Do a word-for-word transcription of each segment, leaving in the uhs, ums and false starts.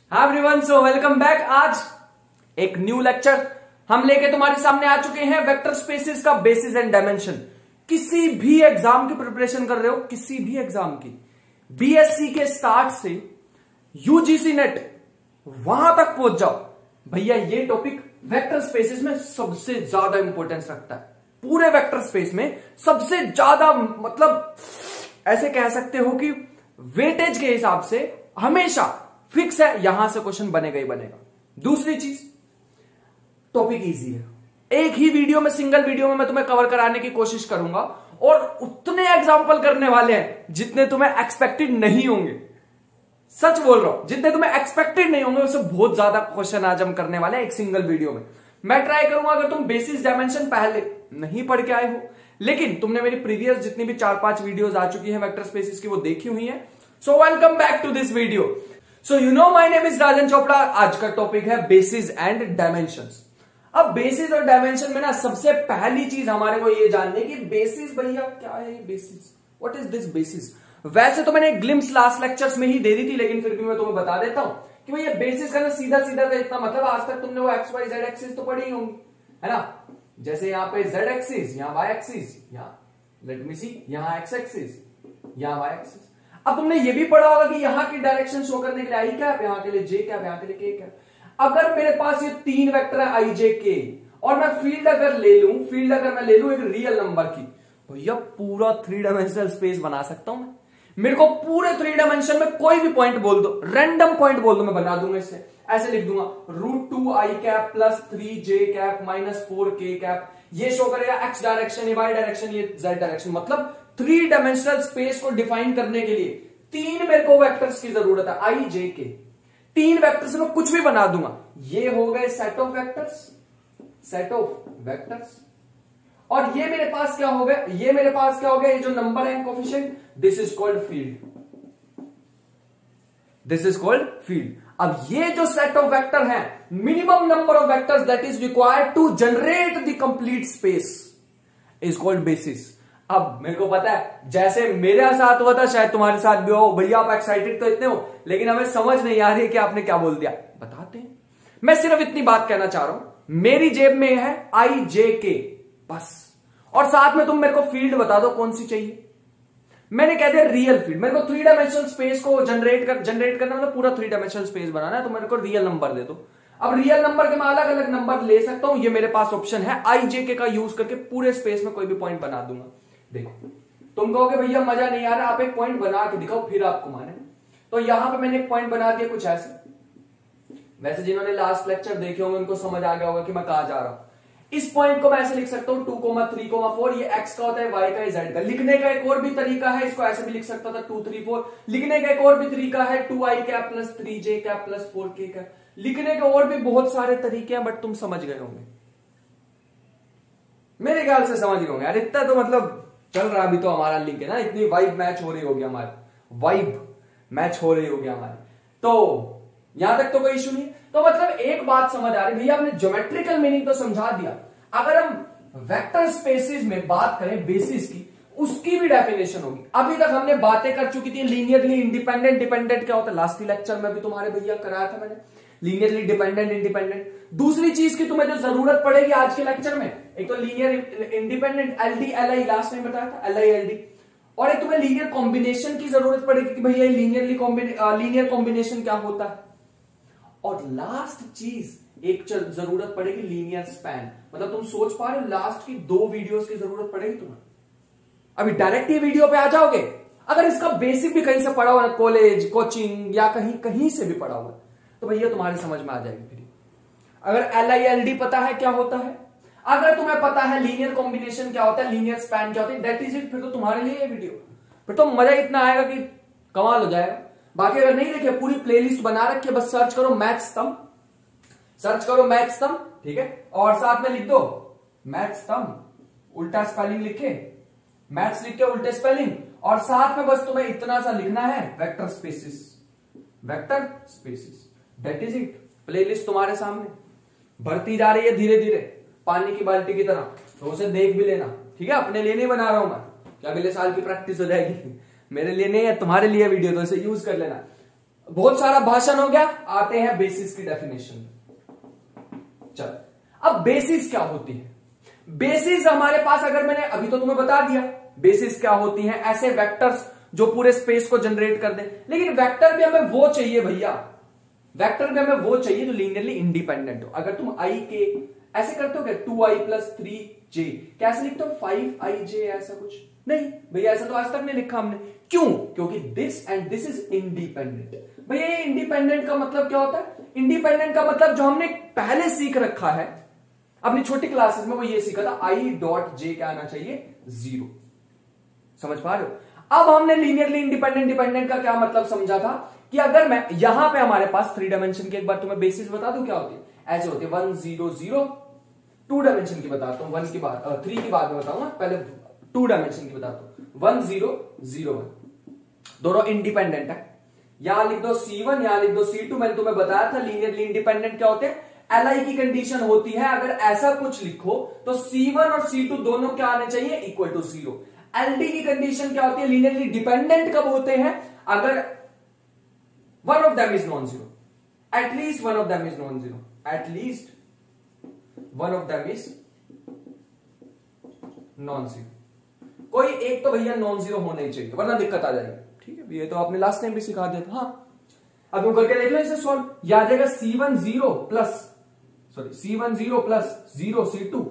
हाय everyone, so welcome back. आज एक new lecture हम लेके तुम्हारे सामने आ चुके हैं। वेक्टर स्पेसेस का बेसिस एंड डायमेंशन। किसी भी एग्जाम की प्रिपरेशन कर रहे हो, किसी भी एग्जाम की, बीएससी के स्टार्ट से यूजीसी नेट वहां तक पहुंच जाओ, भैया ये टॉपिक वेक्टर स्पेसेस में सबसे ज्यादा इंपॉर्टेंस रखता है। पूरे वेक्टर स्पेस में सबसे ज्यादा, मतलब ऐसे कह सकते हो कि वेटेज के हिसाब से हमेशा फिक्स है, यहां से क्वेश्चन बनेगा ही बनेगा। दूसरी चीज, टॉपिक इजी है। एक ही वीडियो में, सिंगल वीडियो में मैं तुम्हें कवर कराने की कोशिश करूंगा और उतने एग्जाम्पल करने वाले हैं जितने तुम्हें एक्सपेक्टेड नहीं होंगे। सच बोल रहा हूं, जितने तुम्हें एक्सपेक्टेड नहीं होंगे उससे बहुत ज्यादा क्वेश्चन आज हम करने वाले हैं एक सिंगल वीडियो में। मैं ट्राई करूंगा, अगर तुम बेसिस डायमेंशन पहले नहीं पढ़ के आए हो लेकिन तुमने मेरी प्रीवियस जितनी भी चार पांच वीडियोस आ चुकी है वेक्टर स्पेसिस की, वो देखी हुई है, so welcome back to this video. So you know my name is Rajan Chopra. आज का टॉपिक है बेसिस एंड डायमेंशंस। अब बेसिस और डायमेंशन में ना सबसे पहली चीज हमारे को ये जानने की, बेसिस भैया क्या है ये basis, what is this basis. वैसे तो मैंने ग्लिम्स लास्ट लेक्चर्स में ही दे दी थी, लेकिन फिर भी मैं तुम्हें बता देता हूं कि भैया बेसिस का ना सीधा सीधा का इतना मतलब, आज तक तुमने वो एक्स वाई जेड एक्सिस तो पढ़ी होंगी, है ना। जैसे यहाँ पे जेड एक्सिस, यहाँ वाई एक्सिस, यहाँ लेट मी सी, यहाँ एक्स एक्सिस, यहाँ वाई एक्सिस। अब तुमने ये भी पढ़ा होगा कि यहाँ की डायरेक्शन शो करने के लिए आई कैप, यहाँ के लिए जे कैप, यहाँ के लिए के कैप। अगर मेरे पास ये तीन वेक्टर है आई जे के, और मैं फील्ड अगर ले लूं, फील्ड अगर मैं ले लूं एक रियल नंबर की, भैया पूरा थ्री डायमेंशनल स्पेस बना सकता हूं मैं। मेरे को पूरे थ्री डायमेंशन में कोई भी पॉइंट बोल दो, रैंडम पॉइंट बोल दो, मैं बना दूंगा। इससे ऐसे लिख दूंगा, रूट टू आई कैप प्लस थ्री जे cap minus four K cap. ये शो करेगा एक्स डायरेक्शन, ये वाई डायरेक्शन, ये जेड डायरेक्शन। मतलब थ्री डायमेंशनल स्पेस को डिफाइन करने के लिए तीन मेरे को वेक्टर्स की जरूरत है, आई जे के। तीन वेक्टर्स में कुछ भी बना दूंगा। ये हो गए set of vectors, set of vectors. और ये मेरे पास क्या हो गया, ये मेरे पास क्या हो गया, ये जो नंबर है coefficient, this is called field, this is called field. अब ये जो सेट ऑफ वेक्टर है, minimum number of vectors that is required to generate the complete space is called basis. अब मेरे को पता है, जैसे मेरे साथ हुआ था शायद तुम्हारे साथ भी हो, भैया आप एक्साइटेड तो इतने हो लेकिन हमें समझ नहीं आ रही है कि आपने क्या बोल दिया। बताते हैं, मैं सिर्फ इतनी बात कहना चाह रहा हूं, मेरी जेब में है आई जे के बस, और साथ में तुम मेरे को फील्ड बता दो कौन सी चाहिए। मैंने कह दिया रियल फील्ड। मेरे को थ्री डायमेंशनल स्पेस को जनरेट कर जनरेट करना मतलब पूरा थ्री डायमेंशनल स्पेस बनाना है, तो मेरे को रियल नंबर दे दो। अब रियल नंबर के मैं अलग अलग नंबर ले सकता हूं, ये मेरे पास ऑप्शन है। आई जे के का यूज करके पूरे स्पेस में कोई भी पॉइंट बना दूंगा। देखो, तुम कहोगे भैया मजा नहीं आ रहा, आप एक पॉइंट बना के दिखाओ फिर आपको माने। तो यहां पे मैंने एक पॉइंट बना दिया कुछ ऐसे। वैसे जिन्होंने लास्ट लेक्चर देखे होंगे उनको समझ आ गया होगा कि मैं कहां जा रहा हूं। इस पॉइंट को मैं ऐसे लिख सकता हूं, two comma three comma four. ये एक्स का होता है, वाई का, जेड का। लिखने का एक और भी तरीका है, इसको ऐसे भी लिख सकता था, टू थ्री फोर। लिखने का एक और भी तरीका है, टू आई कैप प्लस थ्री जे cap plus four K cap. लिखने के और भी बहुत सारे तरीके हैं, बट तुम समझ गए होंगे, मेरे ख्याल से समझ गए होंगे यार। इतना तो मतलब चल रहा अभी तो हमारा लिंक है ना, इतनी वाइब मैच हो रही होगी हमारी, वाइब मैच हो रही होगी हमारी, तो यहां तक तो कोई इशू नहीं। तो मतलब एक बात समझ आ रही, भैया आपने ज्योमेट्रिकल मीनिंग तो समझा दिया। अगर हम वेक्टर स्पेसिस में बात करें बेसिस की, उसकी भी डेफिनेशन होगी। अभी तक हमने बातें कर चुकी थी लीनियरली इंडिपेंडेंट डिपेंडेंट क्या होता है, लास्ट लेक्चर में भी तुम्हारे भैया कराया था मैंने, लीनियरली डिपेंडेंट इंडिपेंडेंट। दूसरी चीज की तुम्हें जो जरूरत पड़ेगी आज के लेक्चर में, एक तो linear independent, L D L I, last में बताया था, एल आई एल डी। और एक तुम्हें लीनियर कॉम्बिनेशन की जरूरत पड़ेगी कि भैया लीनियरली लीनियर कॉम्बिनेशन क्या होता है। और लास्ट चीज एक जरूरत पड़ेगी लीनियर स्पैन। मतलब तुम सोच पा रहे हो, लास्ट की दो वीडियोस की जरूरत पड़ेगी तुम्हें। अभी डायरेक्ट ही वीडियो पे आ जाओगे, अगर इसका बेसिक भी कहीं से पढ़ा हुआ है, कॉलेज, कोचिंग या कहीं कहीं से भी पढ़ा हुआ है, तो भैया तुम्हारे समझ में आ जाएगी फिर। अगर एल आई एल डी पता है क्या होता है, अगर तुम्हें पता है लीनियर कॉम्बिनेशन क्या होता है, लीनियर स्पैन क्या होता है, दैट इज इट। फिर तो तुम्हारे लिए ये वीडियो, फिर तो मजा इतना आएगा कि कमाल हो जाएगा। बाकी अगर नहीं देखे, पूरी प्लेलिस्ट बना रखी है, बस सर्च करो मैथ स्तंभ, सर्च करो मैथ स्तंभ, ठीक है, और साथ में लिख दो मैथ स्तंभ, उल्टा स्पेलिंग लिखे, मैथ्स लिख के उल्टे स्पेलिंग, और साथ में बस तुम्हें इतना सा लिखना है, vector spaces, vector spaces, that is it. Playlist तुम्हारे सामने बढ़ती जा रही है धीरे धीरे, पानी की बाल्टी की तरह, तो उसे देख भी लेना, ठीक है। अपने लिए नहीं बना रहा हूं मैं, क्या अगले साल की प्रैक्टिस हो जाएगी, मेरे लिए नहीं है, तुम्हारे लिए वीडियो, तो इसे यूज कर लेना। बहुत सारा भाषण हो गया, आते हैं बेसिस की डेफिनेशन। चल, अब बेसिस क्या होती है? बेसिस हमारे पास, अगर मैंने अभी तो तुम्हें बता दिया बेसिस क्या होती है, ऐसे वेक्टर्स जो पूरे स्पेस को जनरेट कर दे। लेकिन वेक्टर भी हमें वो चाहिए भैया, वेक्टर भी हमें वो चाहिए जो लीनियरली इंडिपेंडेंट हो। अगर तुम आई के ऐसे करते हो क्या, two I plus three J, कैसे लिखते हो, फाइव आई जे, ऐसा कुछ नहीं भैया, ऐसा तो आज तक नहीं लिखा हमने। क्यों? क्योंकि this and this is independent. भैया ये इंडिपेंडेंट का मतलब क्या होता है? इंडिपेंडेंट का मतलब जो हमने पहले सीख रखा है अपनी छोटी क्लासेस में, वो ये सीखा था, आई डॉट जे क्या आना चाहिए, जीरो। समझ पा रहे हो? अब हमने लीनियरली इंडिपेंडेंट डिपेंडेंट का क्या मतलब समझा था कि अगर मैं यहां पे हमारे पास थ्री डायमेंशन की, एक बार तुम्हें बेसिस बता दूं क्या होती है, ऐसे होती है one zero zero. Two dimension की बताता हूं, वन की बात, थ्री की बात में बताऊंगा, पहले टू डायमेंशन की बताता हूं। वन जीरो जीरो वन, दोनों इंडिपेंडेंट है। यहां लिख दो सी वन, यहां लिख दो सी टू। मैंने तुम्हें बताया था लीनियरली इंडिपेंडेंट क्या होते हैं, एल आई की कंडीशन होती है, अगर ऐसा कुछ लिखो तो सी वन और सी टू दोनों क्या आने चाहिए, इक्वल टू जीरो। एलडी की कंडीशन क्या होती है, लीनियरली डिपेंडेंट कब होते हैं, अगर one of them is non zero, at least one of them is non zero, at least one of them is non zero. कोई एक तो भैया नॉन जीरो होना ही चाहिए, वरना दिक्कत आ जाएगी। ठीक है, ये तो आपने लास्ट टाइम भी सिखा दिया था। हाँ, अब वो करके देख लो इसे सॉल्व। याद आ जाएगा C one zero plus sorry C one zero plus zero C two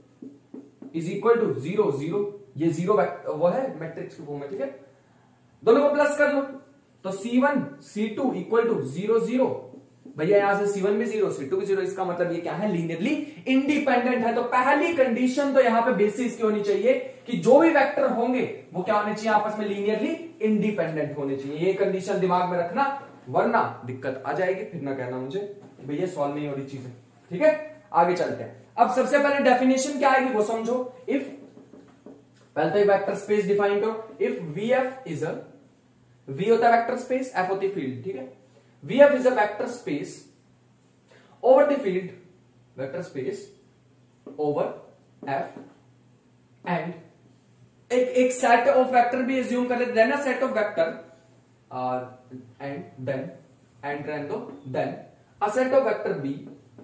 is equal to zero zero. ये जीरो वो है मैट्रिक्स के फॉर्म में। ठीक है, दोनों को प्लस कर लो तो C one C two equal to zero zero. भैया यहां से सी वन भी जीरो, सी टू भी जीरो, इसका मतलब ये क्या है, लीनियरली इंडिपेंडेंट है। तो पहली कंडीशन तो यहां पे बेसिस की होनी चाहिए कि जो भी वेक्टर होंगे वो क्या होने चाहिए, आपस में लीनियरली इंडिपेंडेंट होने चाहिए। ये कंडीशन दिमाग में रखना, वरना दिक्कत आ जाएगी। फिर ना कहना मुझे भैया सॉल्व नहीं हो रही चीजें। ठीक है, आगे चलते हैं। अब सबसे पहले डेफिनेशन क्या आएगी वो समझो। इफ, पहले तो एक वेक्टर स्पेस डिफाइन करो। If V F is a, V होता है वेक्टर स्पेस, एफ होती है फील्ड। ठीक है, V F is a vector space over the field, vector space over F, and एक एक सेट ऑफ वेक्टर भी एज्यूम कर लेते हैं ना, set of vector and then and रहने दो, then a set of vector B,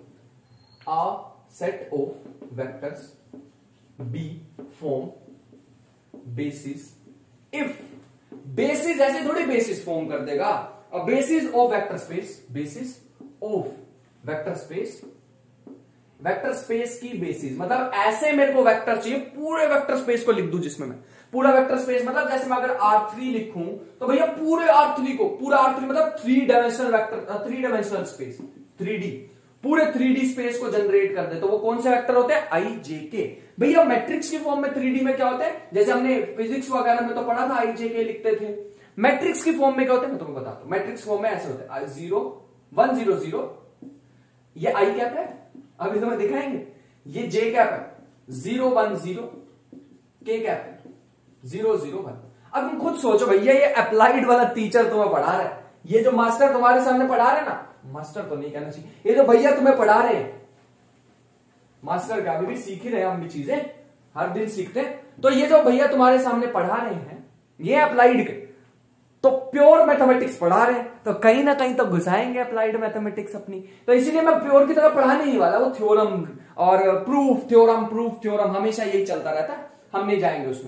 a set of vectors B form basis if, basis ऐसे थोड़ी basis form कर देगा, a basis of vector space, basis of vector space, vector space की basis मतलब ऐसे मेरे को वेक्टर चाहिए, पूरे वेक्टर स्पेस को लिख दूं जिसमें मैं पूरा वेक्टर स्पेस, मतलब जैसे मैं अगर आर थ्री लिखूं तो भैया पूरे आर थ्री को, पूरा आर थ्री मतलब three dimensional vector, three dimensional space, three D, पूरे थ्री डी स्पेस को जनरेट कर दे। तो वो कौन से वेक्टर होते हैं, आई जे के। भैया मैट्रिक्स की फॉर्म में थ्री डी में क्या होता है, जैसे हमने फिजिक्स वगैरह में तो पढ़ा था आई जे के लिखते थे। मैट्रिक्स की फॉर्म में क्या होता है मैं तुम्हें बताता हूं। मैट्रिक्स फॉर्म में ऐसे होते हैं, जीरो वन जीरो जीरो, ये आई कैप है, अभी तुम्हें दिखाएंगे, ये जे कैप है, zero one zero, K cap है, जीरो जीरो वन। अब तुम खुद सोचो भैया, ये अप्लाइड वाला टीचर तुम्हें पढ़ा रहा है, ये जो मास्टर तुम्हारे सामने पढ़ा रहे हैं ना, मास्टर तो नहीं कहना चाहिए, ये जो भैया तुम्हें पढ़ा रहे हैं, मास्टर क्या, अभी भी सीख ही रहे हैं हम भी चीजें, हर दिन सीखते हैं। तो ये जो भैया तुम्हारे सामने पढ़ा रहे हैं, ये अप्लाइड के, तो प्योर मैथमेटिक्स पढ़ा रहे हैं, तो कहीं ना कहीं तो घुसाएंगे अप्लाइड मैथमेटिक्स अपनी। तो इसीलिए मैं प्योर की तरह पढ़ाने ही वाला, वो थ्योरम और प्रूफ, थ्योरम प्रूफ थ्योरम, हमेशा यही चलता रहता है, हम नहीं जाएंगे उसमें।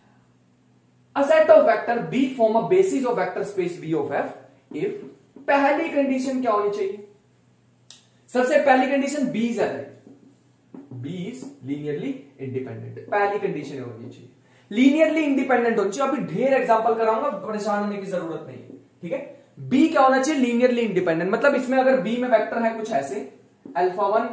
A set of vector B form a basis of vector space B of F if, पहली कंडीशन क्या होनी चाहिए, सबसे पहली कंडीशन B is B is linearly independent, पहली कंडीशन होनी चाहिए, लीनियरली इंडिपेंडेंट होनी चाहिए। अभी ढेर एग्जांपल कराऊंगा, परेशान होने की जरूरत नहीं है। ठीक है, बी क्या होना चाहिए, लीनियरली इंडिपेंडेंट, मतलब इसमें अगर बी में वेक्टर है कुछ ऐसे, alpha one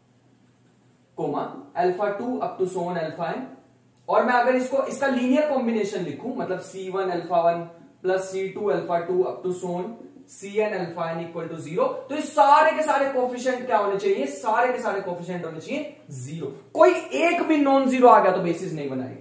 comma alpha two up to so on alpha N, और मैं अगर इसको इसका लीनियर कॉम्बिनेशन लिखूं, मतलब C one alpha one plus C two alpha two up to so on C N alpha N equal to zero, तो ये सारे के सारे कोफिशिएंट क्या होने चाहिए, सारे के सारे कोफिशिएंट होने चाहिए जीरो। कोई एक भी नॉन जीरो आ गया तो बेसिस नहीं बनाएगी।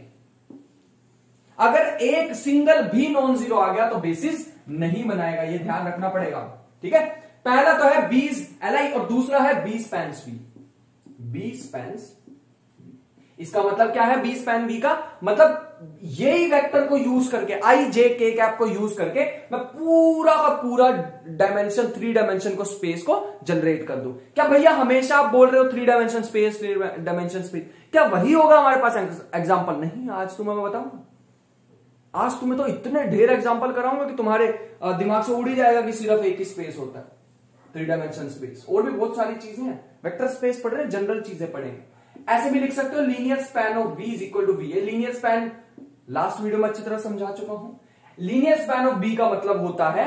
अगर एक सिंगल भी नॉन जीरो आ गया तो बेसिस नहीं बनाएगा, ये ध्यान रखना पड़ेगा। ठीक है, पहला तो है बी एल आई और दूसरा है B spans B, B spans, इसका मतलब क्या है, बी स्पैन बी का मतलब यही वेक्टर को यूज करके, आई जे के कैप को यूज करके मैं पूरा का पूरा डायमेंशन, थ्री डायमेंशन को स्पेस को जनरेट कर दूं। क्या भैया हमेशा आप बोल रहे हो three dimension space, three dimension space, क्या वही होगा हमारे पास एग्जांपल? नहीं, आज तुम्हें मैं बताऊं, आज तुम्हें तो इतने ढेर एग्जांपल कराऊंगा कि तुम्हारे दिमाग से उड़ ही जाएगा कि सिर्फ एक ही स्पेस होता है, थ्री डायमेंशन स्पेस। और भी बहुत सारी चीजें हैं, वेक्टर स्पेस पढ़ रहे हैं, जनरल चीजें पढ़ेंगे। ऐसे भी लिख सकते हो linear span of v is equal to V. Linear span last video में अच्छी तरह समझा चुका हूं। लीनियर स्पैन ऑफ b का मतलब होता है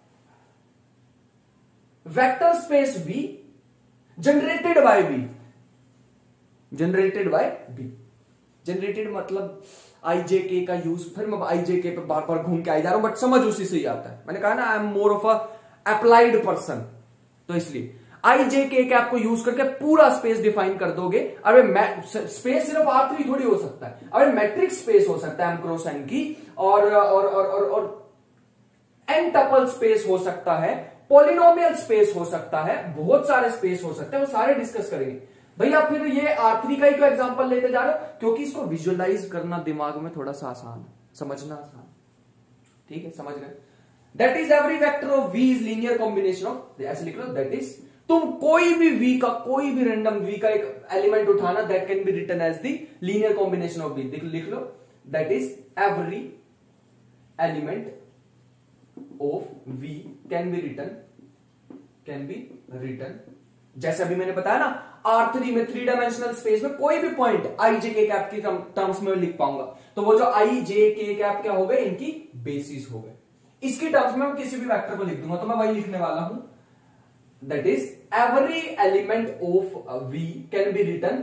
vector space v generated by b, generated by b। Generated मतलब आई जे के का यूज, फिर मैं आई जे के पे बार बार घूम के आई जा रहा हूं, बट समझ उसी से ही आता है। मैंने कहा ना I am more of a applied person, तो इसलिए आई जे के कैप को यूज करके पूरा स्पेस डिफाइन कर दोगे। अरे स्पेस सिर्फ आर थ्री थोड़ी हो सकता है, अरे मैट्रिक स्पेस हो सकता है एम क्रॉस एन की, और और और और, और एन टपल स्पेस हो सकता है, पॉलिनोमियल स्पेस हो सकता है, बहुत सारे स्पेस हो सकते हैं, वो सारे डिस्कस करेंगे। भैया फिर ये आर थ्री का ही क्यों एग्जांपल लेते जा रहे हो? क्योंकि इसको विजुअलाइज करना दिमाग में थोड़ा सा आसान है, समझना आसान, ठीक है, समझ गए। That is every vector of v is linear combination of, ऐसे लिख लो, दैट इज, तुम कोई भी v का, कोई भी रैंडम v का एक एलिमेंट उठाना, that can be written as the linear combination of v। लिख लो, that is every element of v can be written, can be written, जैसे अभी मैंने बताया ना आर थ्री में थ्री डायमेंशनल स्पेस में कोई भी पॉइंट आई जे के कैप की टर्म्स में लिख पाऊंगा, तो वो जो आई जे के कैप क्या हो गए, इनकी बेसिस हो गए। इसकी टर्म्स में मैं किसी भी वेक्टर को लिख दूंगा, तो मैं वही लिखने वाला हूं, that is every element of v can be written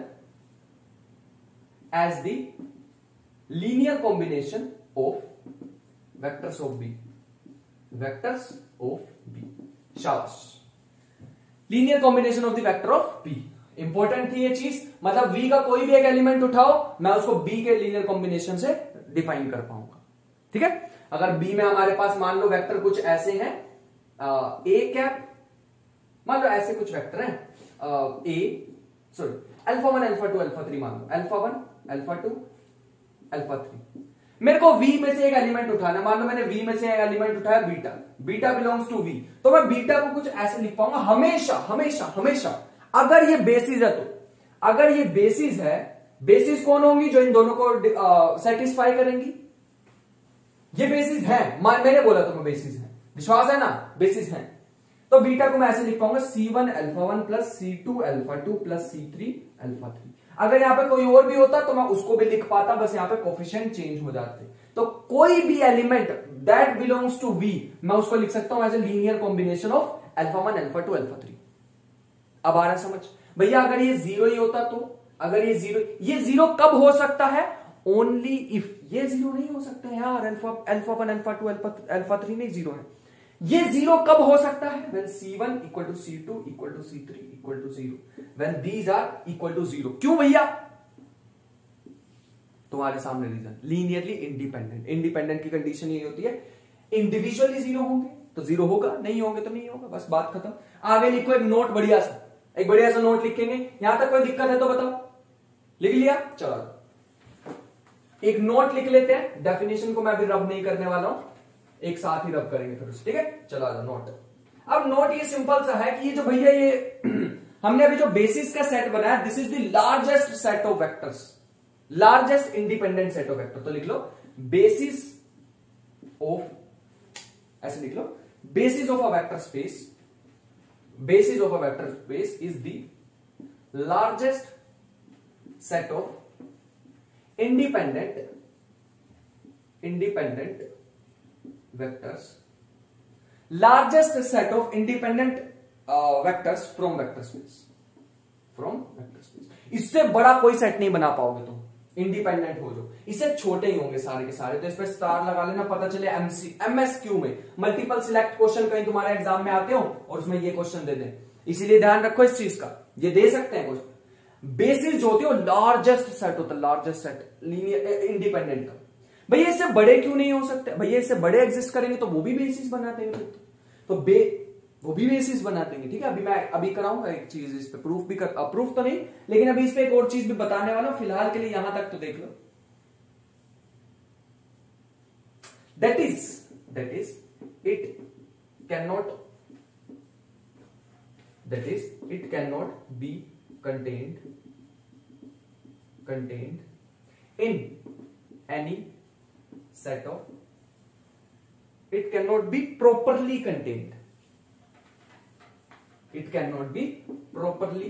as the linear combination of vectors of b, vectors of b। शाबाश, linear combination of the vector of b। Important थी ये चीज, मतलब v का कोई भी एक एलिमेंट उठाओ, मैं उसको b के लीनियर कॉम्बिनेशन से डिफाइन कर पाऊंगा, ठीक है। अगर b में हमारे पास मान लो वेक्टर कुछ ऐसे हैं, a कैप, मान लो ऐसे कुछ वेक्टर हैं, a sorry alpha one, alpha two, alpha three, मान लो alpha one, alpha two, alpha three. मेरे को v में से एक एलिमेंट उठाना, मान लो मैंने v में से एक एलिमेंट उठाया beta, beta belongs to v, तो मैं बीटा को कुछ ऐसे लिख पाऊंगा हमेशा हमेशा हमेशा। अगर ये बेसिस है, तो अगर ये बेसिस है, बेसिस कौन होंगी? जो इन दोनों को सेटिस्फाई करेंगी, ये बेसिस है, मैंने बोला तुम्हें बेसिस है, विश्वास है ना, बेसिस है। तो बीटा को मैं ऐसे लिख पाऊंगा C one alpha one plus सी two alpha two plus C three alpha three. अगर यहां पे कोई और भी होता तो मैं उसको भी लिख पाता, बस यहां पे कोफिशिएंट चेंज हो जाते। तो कोई भी element that belongs to V, मैं उसको लिख सकता हूं as a linear combination of alpha one, alpha two, alpha three. अब आ रहा समझ भैया? अगर ये जीरो ही होता तो, अगर ये जीरो, ये जीरो कब हो सकता है? ओनली इफ, ये जीरो नहीं हो सकता है यार, alpha alpha one, alpha two, alpha alpha three नहीं जीरो है। ये जीरो कब हो सकता है? when c one equal to c two equal to c three equal to zero, when these are equal to zero. क्यों भैया? तुम्हारे सामने रीजन, लीनियरली इंडिपेंडेंट। इंडिपेंडेंट की कंडीशन ये होती है, इंडिविजुअली जीरो होंगे तो जीरो होगा, नहीं होंगे तो नहीं होगा, बस बात खत्म। आगे लिखो एक नोट, बढ़िया सा, एक बढ़िया सा नोट लिखेंगे। यहां तक कोई दिक्कत है तो बताओ, लिख लिया? चलो एक नोट लिख लेते हैं। डेफिनेशन को मैं अभी रब नहीं करने वाला हूं, एक साथ ही रब करेंगे फिर उसे, ठीक है। चलो आ जाओ नोट। अब नोट ये सिंपल सा है कि ये जो भैया ये हमने अभी जो बेसिस का सेट बनाया, this is the largest set of vectors, largest independent set of vector. तो लिख लो बेसिस ऑफ, ऐसे लिख लो, basis of a vector space, basis of a vector space is the largest set of independent independent vectors, largest set of independent uh, vectors from vector space, from vector space। इससे बड़ा कोई set नहीं बना पाओगे तुम, independent हो जो, इससे छोटे ही होंगे सारे के सारे। तो इस पे स्टार लगा लेना, पता चले एमसी एमएसक्यू में मल्टीपल सिलेक्ट क्वेश्चन कहीं तुम्हारे एग्जाम में आते हो और उसमें ये क्वेश्चन दे दें, इसीलिए ध्यान रखो इस चीज का, ये दे सकते हैं क्वेश्चन। बेसिस जो होती है लार्जेस्ट सेट होता है, लार्जेस्ट सेट लीनियर इंडिपेंडेंट का। भैया इससे बड़े क्यों नहीं हो सकते? भैया इससे बड़े एग्जिस्ट करेंगे तो वो भी बेसिस बना देंगे, तो बे वो भी बेसिस बना देंगे, ठीक है। अभी मैं अभी कराऊंगा एक चीज इस पे, प्रूफ भी कर, प्रूफ तो नहीं लेकिन अभी इस पे एक और चीज भी बताने वाला हूं। फिलहाल के लिए यहां तक तो देख लो, that is it cannot that is it cannot be contained contained in any set of it cannot be properly contained it cannot be properly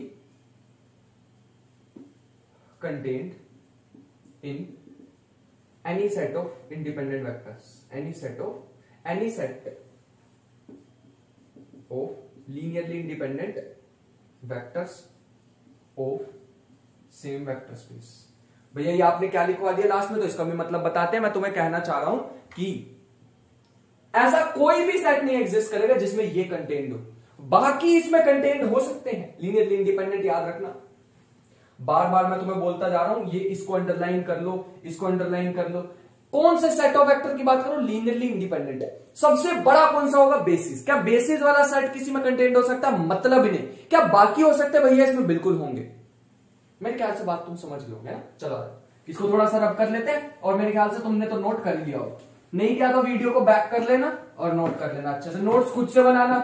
contained in any set of independent vectors any set of any set of linearly independent vectors of same vector space. भैया ये आपने क्या लिखवा दिया last में, तो इसका भी मतलब बताते हैं। मैं तुम्हें कहना चाह रहा हूं कि ऐसा कोई भी सेट नहीं एग्जिस्ट करेगा जिसमें ये कंटेन्ड हो, बाकी इसमें कंटेन्ड हो सकते हैं लीनियरली इंडिपेंडेंट, याद रखना। बार बार मैं तुम्हें बोलता जा रहा हूं, ये इसको अंडरलाइन कर लो, इसको अंडरलाइन कर लो। कौन से सेट ऑफ वेक्टर की बात करो, लीनियरली इंडिपेंडेंट है। सबसे बड़ा कौन सा होगा, बेसिस। क्या बेसिस वाला सेट किसी में कंटेन्ड हो सकता है, मतलब ही नहीं। क्या बाकी हो सकते हैं, भैया इसमें बिल्कुल होंगे। मेरे ख्याल से बात तुम समझ गए होंगे ना। चलो इसको थोड़ा सा रब कर लेते हैं, और मेरे ख्याल से तुमने तो नोट कर लिया हो, नहीं क्या तो वीडियो को बैक कर लेना और नोट कर लेना अच्छे से। नोट्स खुद से बनाना,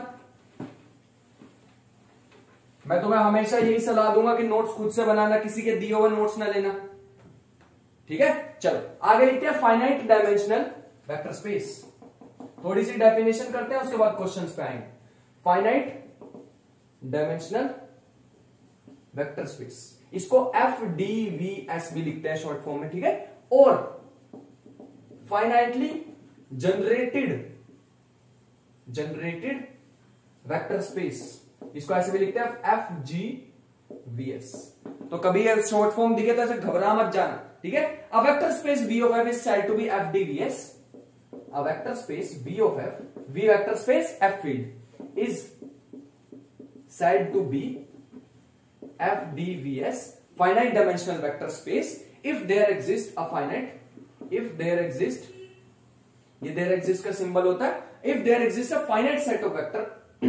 मैं तुम्हें हमेशा यही सलाह दूंगा कि नोट्स खुद से बनाना, किसी के दिए हुए नोट्स ना लेना, ठीक है। चलो आगे लिखते हैं फाइनाइट डायमेंशनल वेक्टर स्पेस। थोड़ी सी डेफिनेशन करते हैं, उसके बाद क्वेश्चंस पे आएंगे। फाइनाइट डायमेंशनल वेक्टर स्पेस, इसको एफ डी वी एस भी लिखते हैं शॉर्ट फॉर्म में, ठीक है। और finitely generated generated vector space, इसको ऐसे भी लिखते हैं एफ जी वी एस। तो कभी ये शॉर्ट फॉर्म दिखे तो ऐसे घबरा मत जाना, ठीक है। A vector space V of F is said to be F D V S. A vector space V of F, V vector space F field is said to be F D V S finite dimensional vector space if there exists a finite if there exist ये there exist का symbol होता है if there exists a finite set of vector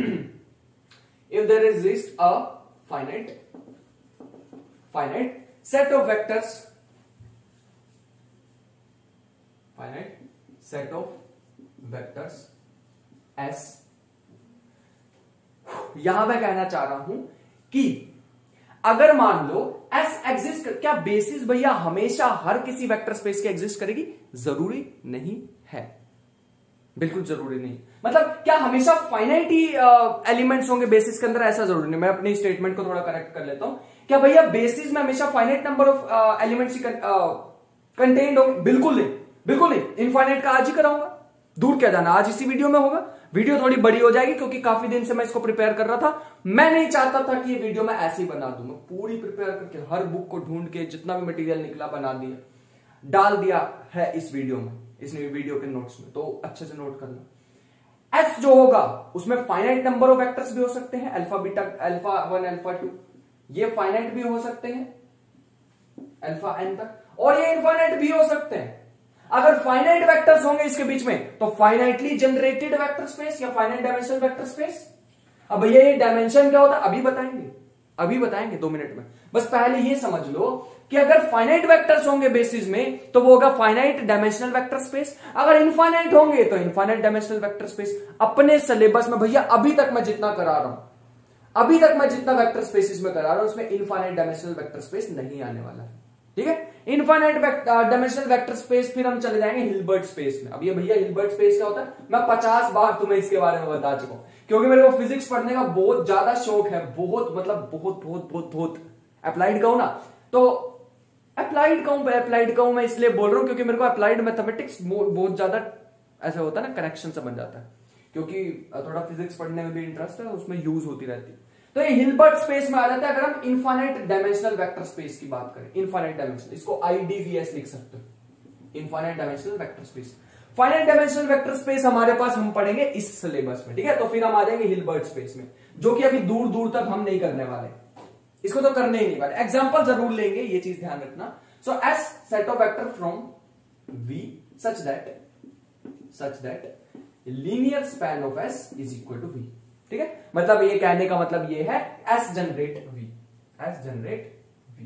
if there exists a finite finite set of vectors finite set of vectors S। यहां मैं कहना चाह रहा हूं कि अगर मान लो S एग्जिस्ट कर, क्या बेसिस भैया हमेशा हर किसी वेक्टर स्पेस के एग्जिस्ट करेगी? जरूरी नहीं है, बिल्कुल जरूरी नहीं। मतलब क्या हमेशा फाइनाइट ही एलिमेंट्स होंगे बेसिस के अंदर? ऐसा जरूरी नहीं। मैं अपनी स्टेटमेंट को थोड़ा करेक्ट कर लेता हूं। क्या भैया बेसिस में हमेशा फाइनाइट नंबर ऑफ एलिमेंट्स ही कंटेन्ड होंगे? बिल्कुल नहीं, बिल्कुल नहीं। इनफाइनाइट का आज ही कराऊंगा, दूर क्या जाना, आज इसी वीडियो में होगा। वीडियो थोड़ी बड़ी हो जाएगी क्योंकि काफी दिन से मैं इसको प्रिपेयर कर रहा था। मैं नहीं चाहता था कि ये वीडियो मैं ऐसे ही बना दूं, मैं पूरी प्रिपेयर करके हर बुक को ढूंढ के जितना भी मटेरियल निकला बना दिया, डाल दिया है इस वीडियो में, इस वीडियो के नोट्स में। तो अच्छे से नोट करना। एस जो होगा उसमें फाइनाइट नंबर ऑफ वेक्टर्स भी हो सकते हैं, alpha beta, alpha one alpha two, ये फाइनाइट भी हो सकते हैं अल्फा एन तक, और ये इनफाइनाइट भी हो सकते हैं। अगर फाइनाइट वेक्टर्स होंगे इसके बीच में तो फाइनाइटली जनरेटेड वेक्टर स्पेस या फाइनाइट डायमेंशनल वेक्टर स्पेस। अब भैया ये डायमेंशन क्या होता है अभी बताएंगे, अभी बताएंगे दो मिनट में। बस पहले ये समझ लो कि अगर फाइनाइट वेक्टर्स होंगे बेसिस में तो वो होगा फाइनाइट डायमेंशनल वेक्टर स्पेस। अगर इनफाइनाइट होंगे तो इनफाइनाइट डायमेंशनल वेक्टर स्पेस। अपने सिलेबस में भैया अभी तक मैं जितना करा रहा हूं, अभी तक मैं जितना वेक्टर स्पेसिस में करा रहा हूं उसमें इनफाइनाइट डायमेंशनल वेक्टर स्पेस नहीं आने वाला है, ठीक है। इनफाइनाइट डायमेंशनल वेक्टर स्पेस, फिर हम चले जाएंगे हिल्बर्ट स्पेस में। अब ये भैया हिल्बर्ट स्पेस क्या होता है मैं पचास बार तुम्हें इसके बारे में बता चुका हूं, क्योंकि मेरे को फिजिक्स पढ़ने का बहुत ज्यादा शौक है, बहुत मतलब बहुत बहुत बहुत बहुत। अप्लाइड कहूं ना तो अप्लाइड कहूं, अप्लाइड कहूं मैं इसलिए बोल रहा हूं क्योंकि मेरे को अप्लाइड मैथमेटिक्स बहुत ज्यादा ऐसा होता है ना, कनेक्शन से बन जाता है, क्योंकि थोड़ा फिजिक्स पढ़ने में भी इंटरेस्ट है, उसमें यूज होती रहती है। तो ये हिल्बर्ट स्पेस में आ जाता है अगर हम इनफाइनाइट डायमेंशनल वेक्टर स्पेस की बात करें। इनफाइनाइट डायमेंशनल, इसको आईडीवीएस लिख सकते हो, infinite dimensional vector space. Finite dimensional vector space हमारे पास हम पढ़ेंगे इस सिलेबस में, ठीक है। तो फिर हम आ जाएंगे हिल्बर्ट स्पेस में, जो कि अभी दूर दूर तक हम नहीं करने वाले, इसको तो करने ही नहीं वाले, एग्जाम्पल जरूर लेंगे, ये चीज ध्यान रखना। So S set of vector from V such that such that linear span of S is equal to V, ठीक है। मतलब ये कहने का मतलब ये है S generate V, S generate V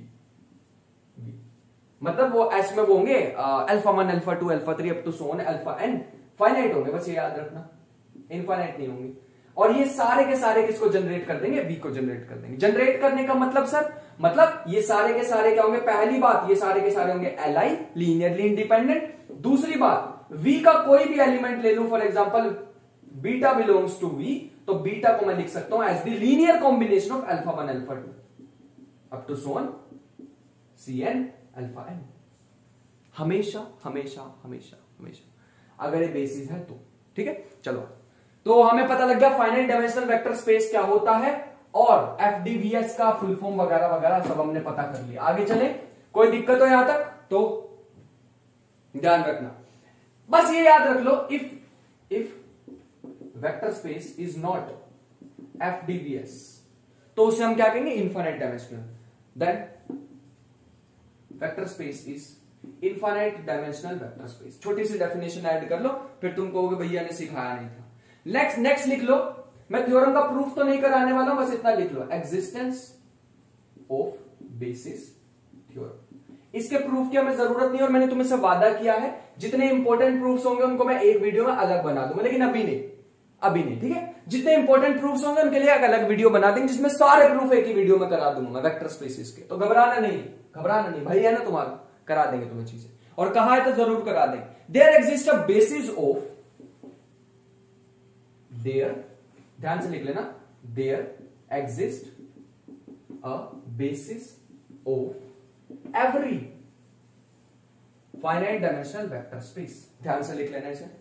V मतलब वो एस में वो होंगे alpha one alpha two alpha three up to so on alpha n, finite होंगे, बस ये याद रखना, इनफाइनाइट नहीं होंगे। और ये सारे के सारे किसको जनरेट कर देंगे, वी को जनरेट कर देंगे। जनरेट करने का मतलब सर, मतलब ये सारे के सारे क्या होंगे, पहली बात ये सारे के सारे होंगे एलाई, लीनियरली इंडिपेंडेंट। दूसरी बात वी का कोई भी एलिमेंट ले लूं, for example beta belongs to V, तो बीटा को मैं लिख सकता हूं as the linear combination of alpha one alpha two up to so on c N alpha n. हमेशा हमेशा हमेशा हमेशा अगर ये बेसिस है तो, ठीक है। चलो, तो हमें पता लग गया फाइनाइट डायमेंशनल वेक्टर स्पेस क्या होता है, और एफडीवीएस का फुल फॉर्म वगैरह वगैरह सब हमने पता कर लिया। आगे चले, कोई दिक्कत हो यहां तक तो ध्यान रखना, बस ये याद रख लो, if if vector space is not FDVS तो उसे हम क्या कहेंगे, infinite dimensional. Then vector space is infinite dimensional vector space. छोटी सी डेफिनेशन ऐड कर लो, फिर तुम कहोगे भैया ने सिखाया नहीं था। नेक्स्ट नेक्स्ट लिख लो, मैं थ्योरम का प्रूफ तो नहीं कराने वाला हूं, बस इतना लिख लो, एग्जिस्टेंस ऑफ बेसिस थ्योरम। इसके प्रूफ की हमें जरूरत नहीं, और मैंने तुम्हें से वादा किया है जितने इंपॉर्टेंट प्रूफ्स होंगे उनको मैं एक वीडियो में अलग बना दूंगा, लेकिन अभी नहीं, अभी नहीं, ठीक है। जितने इंपॉर्टेंट प्रूफ्स होंगे उनके लिए एक अलग वीडियो बना देंगे, जिसमें सारे प्रूफ एक ही वीडियो में करा दूंगा वेक्टर स्पेसिस के। तो घबराना नहीं, घबराना नहीं, भाई है ना तुम्हारा, करा देंगे तुम्हें चीजें, और कहा है तो जरूर करा देंगे। There exist a basis of, there, ध्यान से लिख लेना, there exist a basis of every finite dimensional vector space. ध्यान से लिख लेना इसे,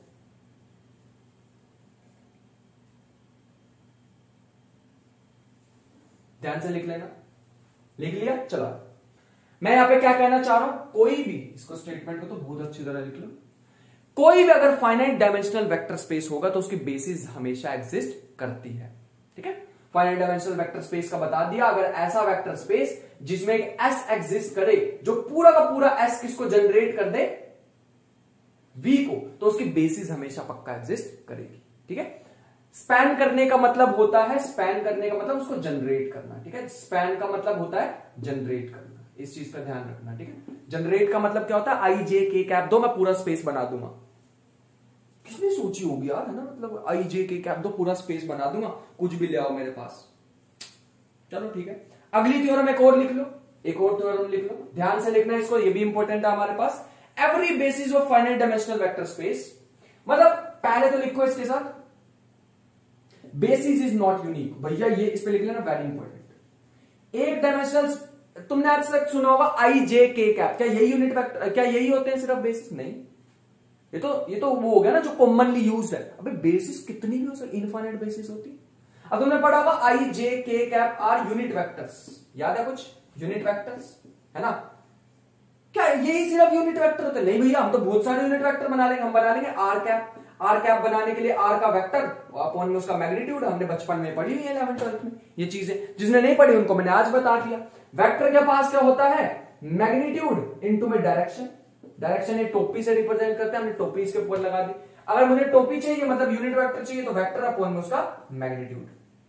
ध्यान से लिख लेना, लिख लिया। चलो, मैं यहां पे क्या कहना चाह रहा हूं, कोई भी, इसको स्टेटमेंट को तो बहुत अच्छी तरह लिख लो, कोई भी अगर फाइनाइट डायमेंशनल वेक्टर स्पेस होगा तो उसकी बेसिस हमेशा एग्जिस्ट करती है, ठीक है। फाइनाइट डायमेंशनल वेक्टर स्पेस का बता दिया, अगर ऐसा वेक्टर स्पेस जिसमें एक एस एग्जिस्ट करे, जो पूरा का पूरा एस किसको जनरेट कर दे, वी को, तो उसकी बेसिस हमेशा पक्का एग्जिस्ट करेगी, ठीक है। स्पैन करने का मतलब होता है, स्पैन करने का मतलब उसको जनरेट करना, ठीक है। स्पैन का मतलब होता है जनरेट करना, इस चीज का ध्यान रखना, ठीक है। जनरेट का मतलब क्या होता है, आई जे के कैप दो, मैं पूरा स्पेस बना दूंगा। किसने सोची होगी यार, है ना, मतलब आई जे के कैप दो, पूरा स्पेस बना दूंगा, कुछ भी ले आओ मेरे पास। चलो ठीक है, अगली थ्योरम एक और लिख लो, एक और थ्योरम लिख लो, ध्यान से लिखना इसको, ये भी इंपॉर्टेंट है हमारे पास। Every basis of finite dimensional vector space, मतलब पहले तो लिखो इसके साथ, बेसिस इज नॉट यूनिक। भैया ये इस पे लिख लेना, वेरी इंपॉर्टेंट। एक डायमेंशनल, तुमने आज तक सुना होगा आई जे के कैप, क्या यही यूनिट वेक्टर, क्या यही होते हैं सिर्फ बेसिस? नहीं, ये तो ये तो वो हो गया ना जो कॉमनली यूज्ड है। अबे बेसिस कितनी भी हो सकती, इनफाइनाइट बेसिस होती। अब तुमने पढ़ा होगा आई जे के कैप आर यूनिट वेक्टर्स, याद है कुछ, यूनिट वेक्टर्स, है ना। क्या यही सिर्फ यूनिट वेक्टर होते? नहीं भैया, हम तो बहुत सारे यूनिट वेक्टर बना लेंगे। हम बना लेंगे आर कैप, आर कैप बनाने के लिए आर का वेक्टर अपॉन में उसका मैग्नीट्यूड, हमने बचपन में पढ़ी हुई है इलेवेंथ ट्वेल्थ में ये चीजें। जिसने नहीं पढ़ी उनको मैंने आज बता दिया। वेक्टर के पास क्या होता है, मैग्नीट्यूड इनटू में डायरेक्शन। डायरेक्शन ये टोपी से रिप्रेजेंट करते हैं, हमने टोपी इसके ऊपर लगा दी। अगर मुझे टोपी चाहिए मतलब यूनिट वेक्टर चाहिए, तो वेक्टर अपॉन में उसका मैग्नीट्यूड।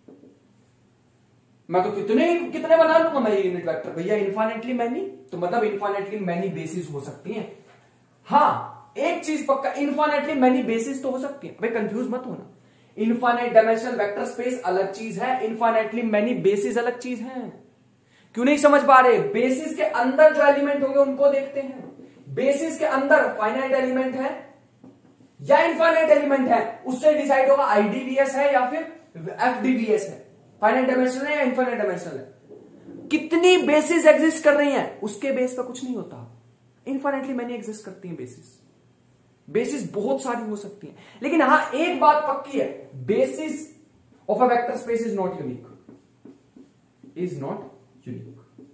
मैं तो कितने कितने बना लूंगा मैं ये यूनिट वेक्टर। भैया इनफाइनेटली मैनी, तो मतलब इनफाइनेटली मैनी बेसिस हो सकती हैं। हाँ, एक चीज पक्का, इनफाइनेटली मैनी बेसिस तो हो सकती है। भाई कंफ्यूज मत होना, इनफाइनाइट डायमेंशनल वेक्टर स्पेस अलग चीज है, इनफाइनेटली मैनी बेसिस अलग चीज है। क्यों नहीं समझ पा रहे? बेसिस के अंदर जो एलिमेंट होंगे उनको देखते हैं। बेसिस के अंदर फाइनाइट एलिमेंट है या इनफाइनाइट एलिमेंट है, उससे डिसाइड होगा आईडीवीएस है या फिर एफडीवीएस है, फाइनाइट डायमेंशनल है या इनफाइनाइट डायमेंशनल है। कितनी बेसिस एग्जिस्ट कर रही हैं उसके बेस पर कुछ नहीं होता। इनफाइनाइटली मैनी एग्जिस्ट करती हैं बेसिस, बेसिस बहुत सारी हो सकती हैं। लेकिन हां एक बात पक्की है, basis of a vector space is not unique, is not unique.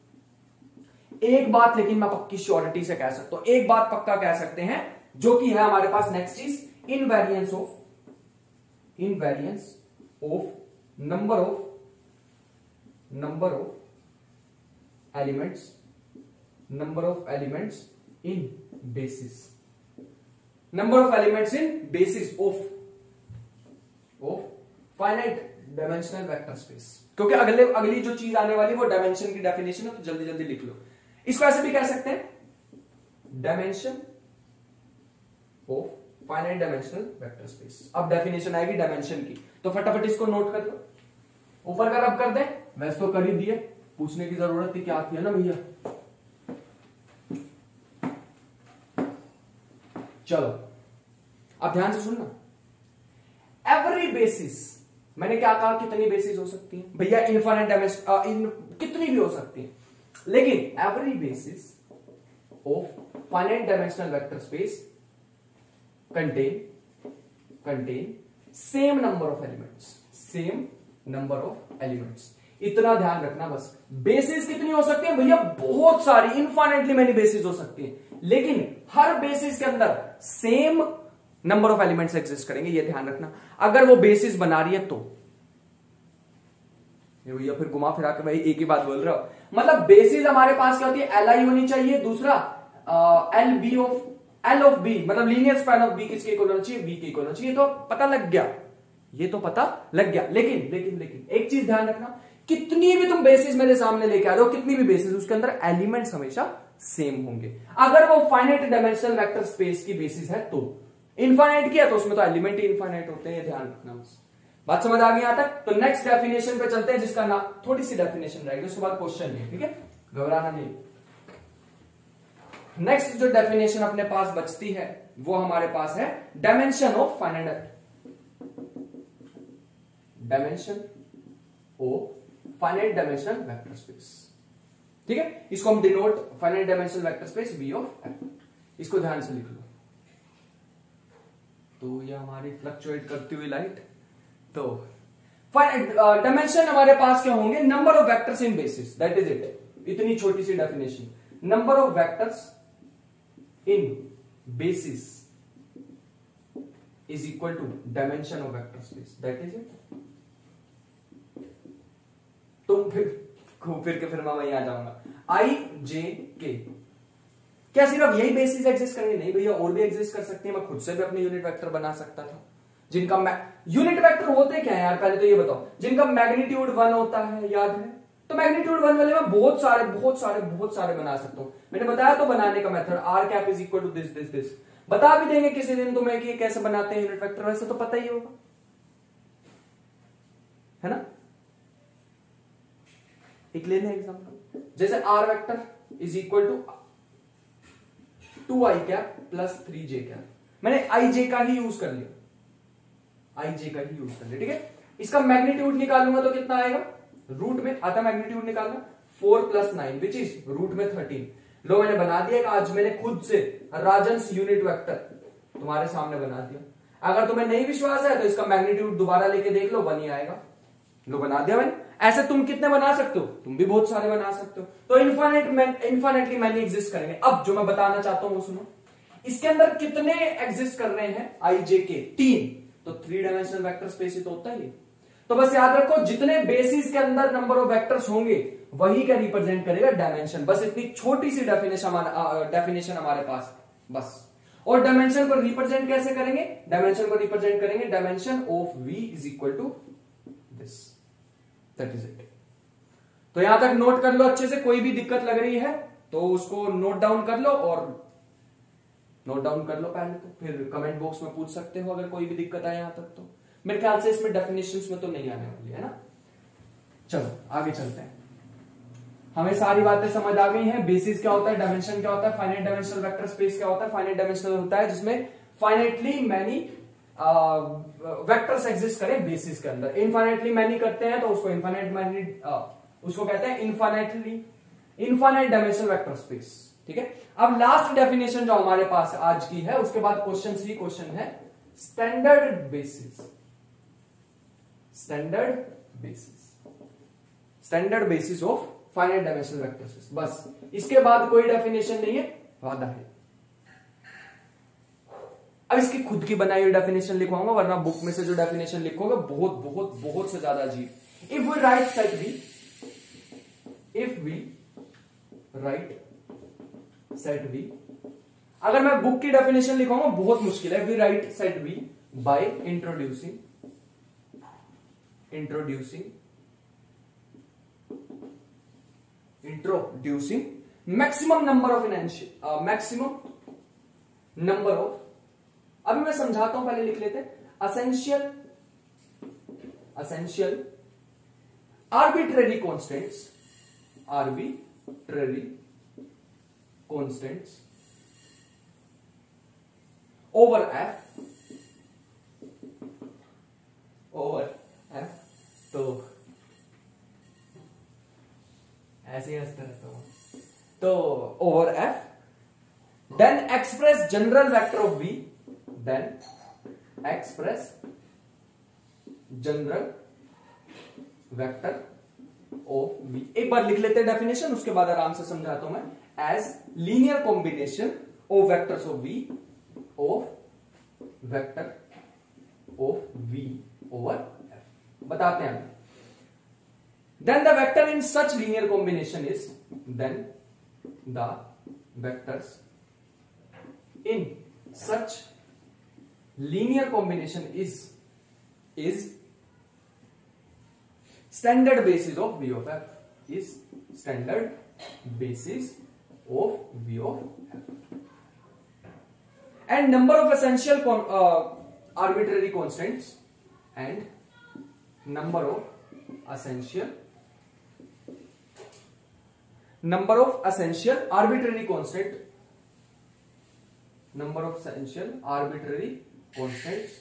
एक बात लेकिन मैं पक्की श्योरिटी से कह सकता हूं, एक बात पक्का कह सकते हैं, जो कि है हमारे पास नेक्स्ट चीज, invariance of invariance of number of number of elements number of elements in basis number of elements in basis of of finite dimensional vector space. क्योंकि अगले अगली जो चीज आने वाली वो डायमेंशन की डेफिनेशन है, तो जल्दी जल्दी लिख लो। इसको ऐसे भी कह सकते हैं, dimension of finite dimensional vector space. अब डेफिनेशन आएगी डायमेंशन की, तो फटाफट इसको नोट कर लो। ऊपर का रब कर दे, वैसे तो कर ही दिए, पूछने की जरूरत ही क्या थी, है ना भैया। चलो अब ध्यान से सुनना। एवरी बेसिस, मैंने क्या कहा, कितनी बेसिस हो सकती है भैया, इनफाइनाइट डायमेंशन इन कितनी भी हो सकती है, लेकिन every basis of finite dimensional vector space contain contain same number of elements, same number of elements. इतना ध्यान रखना बस। बेसिस कितनी हो सकती है भैया, बहुत सारी, इनफाइनाइटली मेनी बेसिस हो सकती है, लेकिन हर बेसिस के अंदर same number of elements exist करेंगे, ये ध्यान रखना। अगर वो बेसिस बना रही है तो भैया फिर घुमा फिरा के भाई एक ही बात बोल रहा हो, मतलब बेसिस हमारे पास क्या होती है, एल आई होनी चाहिए, दूसरा L B of L of B, मतलब लीनियर स्पैन ऑफ बी किसके इक्वल होना चाहिए, बी के इक्वल होना चाहिए। तो पता लग गया, ये तो पता लग गया। लेकिन लेकिन लेकिन एक चीज ध्यान रखना, कितनी भी तुम बेसिस मेरे सामने लेके आ रहे हो, कितनी भी बेसिस, उसके अंदर एलिमेंट्स हमेशा सेम होंगे। अगर वो फाइनाइट डायमेंशनल वेक्टर स्पेस की बेसिस है तो, इनफाइनाइट की है तो उसमें तो एलिमेंट ही इनफाइनाइट होते हैं, ध्यान रखना बस। बात समझ आ गई यहां तक? तो नेक्स्ट डेफिनेशन पे चलते हैं, जिसका नाम, थोड़ी सी डेफिनेशन रहेगी, उसके बाद क्वेश्चन है, ठीक है, घबराना नहीं। नेक्स्ट जो डेफिनेशन अपने पास बचती है वो हमारे पास है dimension of finite dimension of finite dimensional vector space, ठीक है। इसको हम denote finite dimensional vector space V of F, इसको ध्यान से लिख लो। तो ये हमारी फ्लक्चुएट करती हुई लाइट, तो फाइनाइट डायमेंशन हमारे पास क्या होंगे, number of vectors in basis, that is it. इतनी छोटी सी definition, number of vectors in basis is equal to dimension of vector space, that is it। तुम फिर घूम फिर के फिर मैं वहीं आ जाऊंगा, आई जे के, क्या सिर्फ यही बेसिस एग्जिस्ट करेंगे? नहीं भैया, और भी एग्जिस्ट कर सकते हैं। मैं खुद से भी अपने यूनिट वेक्टर बना सकता था, जिनका यूनिट वेक्टर होते क्या है यार, पहले तो ये बताओ। जिनका मैग्नीट्यूड वन होता है, याद है? तो मैग्नीट्यूड वन वाले में बहुत सारे बहुत सारे बहुत सारे बना सकता हूं। मैंने बताया तो बनाने का method, r cap is equal to this this this. बता भी देंगे किसी दिन तुम्हें कि कैसे बनाते हैं यूनिट वेक्टर, वैसे तो पता ही होगा, है ना। एक ले लें एग्जांपल, जैसे r vector is equal to two I cap plus three J cap. मैंने आई जे का ही यूज कर लिया, आई जे का ही यूज कर लिया, ठीक है। इसका मैग्नीट्यूड निकालूंगा तो कितना आएगा, रूट में आता मैग्नीट्यूड निकालना, four plus nine which is root में थर्टीन। लो मैंने बना दिया, आज मैंने खुद से राजंस यूनिट वेक्टर तुम्हारे सामने बना दिया। अगर तुम्हें नहीं विश्वास है तो इसका मैग्नीट्यूड दोबारा लेके देख लो, वन ही आएगा। लो बना दिया मैंने। ऐसे तुम कितने बना सकते हो, तुम भी बहुत सारे बना सकते हो। तो इनफाइनाइट इनफाइनाइटली मैनी एग्जिस्ट करेंगे। अब जो मैं बताना चाहता हूं वो सुनो, इसके अंदर कितने एग्जिस्ट कर रहे हैं, आई जे के तीन, तो थ्री डायमेंशनल वेक्टर स्पेस ही तो होता ही है। तो बस याद रखो, जितने बेसिस के अंदर नंबर ऑफ वेक्टर्स होंगे वही क्या रिप्रेजेंट करेगा, डायमेंशन। बस इतनी छोटी सी डेफिनेशन डेफिनेशन हमारे पास बस। और डायमेंशन को रिप्रेजेंट कैसे करेंगे, डायमेंशन को रिप्रेजेंट करेंगे dimension of v is equal to this, that is it. तो यहां तक नोट कर लो अच्छे से। कोई भी दिक्कत लग रही है तो उसको नोट डाउन कर लो, और नोट डाउन कर लो पहले, तो फिर कमेंट बॉक्स में पूछ सकते हो अगर कोई भी दिक्कत आए यहां तक। तो मेरे ख्याल से इसमें डेफिनेशंस में तो नहीं आने वाली है ना। चलो आगे चलते हैं। हमें सारी बातें समझ आ गई हैं। बेसिस क्या होता है, डायमेंशन क्या होता है, फाइनाइट डायमेंशनल वेक्टर स्पेस क्या होता है। फाइनाइट डायमेंशनल होता है जिसमें फाइनाइटली मैनी वेक्टर्स एग्जिस्ट करें बेसिस के अंदर। इनफाइनाइटली मैनी करते हैं तो उसको इनफाइनाइट मैनी उसको कहते हैं infinitely infinite dimensional vector space, ठीक है। अब लास्ट डेफिनेशन जो हमारे पास आज की है, उसके बाद क्वेश्चन सी क्वेश्चन है standard basis. Standard basis standard basis of finite dimensional vector space. बस इसके बाद कोई डेफिनेशन नहीं है, वादा है। अब इसकी खुद की बनाई हुई डेफिनेशन लिखवाऊंगा, वरना बुक में से जो डेफिनेशन लिखोगे बहुत बहुत बहुत से ज्यादा अजीब। If we write set V if we write set V अगर मैं बुक की डेफिनेशन लिखवाऊंगा बहुत मुश्किल है। We write set V by introducing introducing introducing maximum number of essential maximum number of अभी मैं समझाता हूं, पहले लिख लेते हैं। Essential essential arbitrary constants arbitrary constants over F over F तो ऐसे ही हंसते रहता हूं, तो over F, then express general vector of we, then express general vector of V. एक बार लिख लेते हैं डेफिनेशन, उसके बाद आराम से समझाता हूं मैं। As linear combination of vectors of V of vector of V over F. बताते हैं then the vector in such linear combination is then the vectors in such linear combination is is standard basis of V of f is standard basis of V of f, and number of essential con uh, arbitrary constants and number of essential number of essential arbitrary constant number of essential arbitrary constants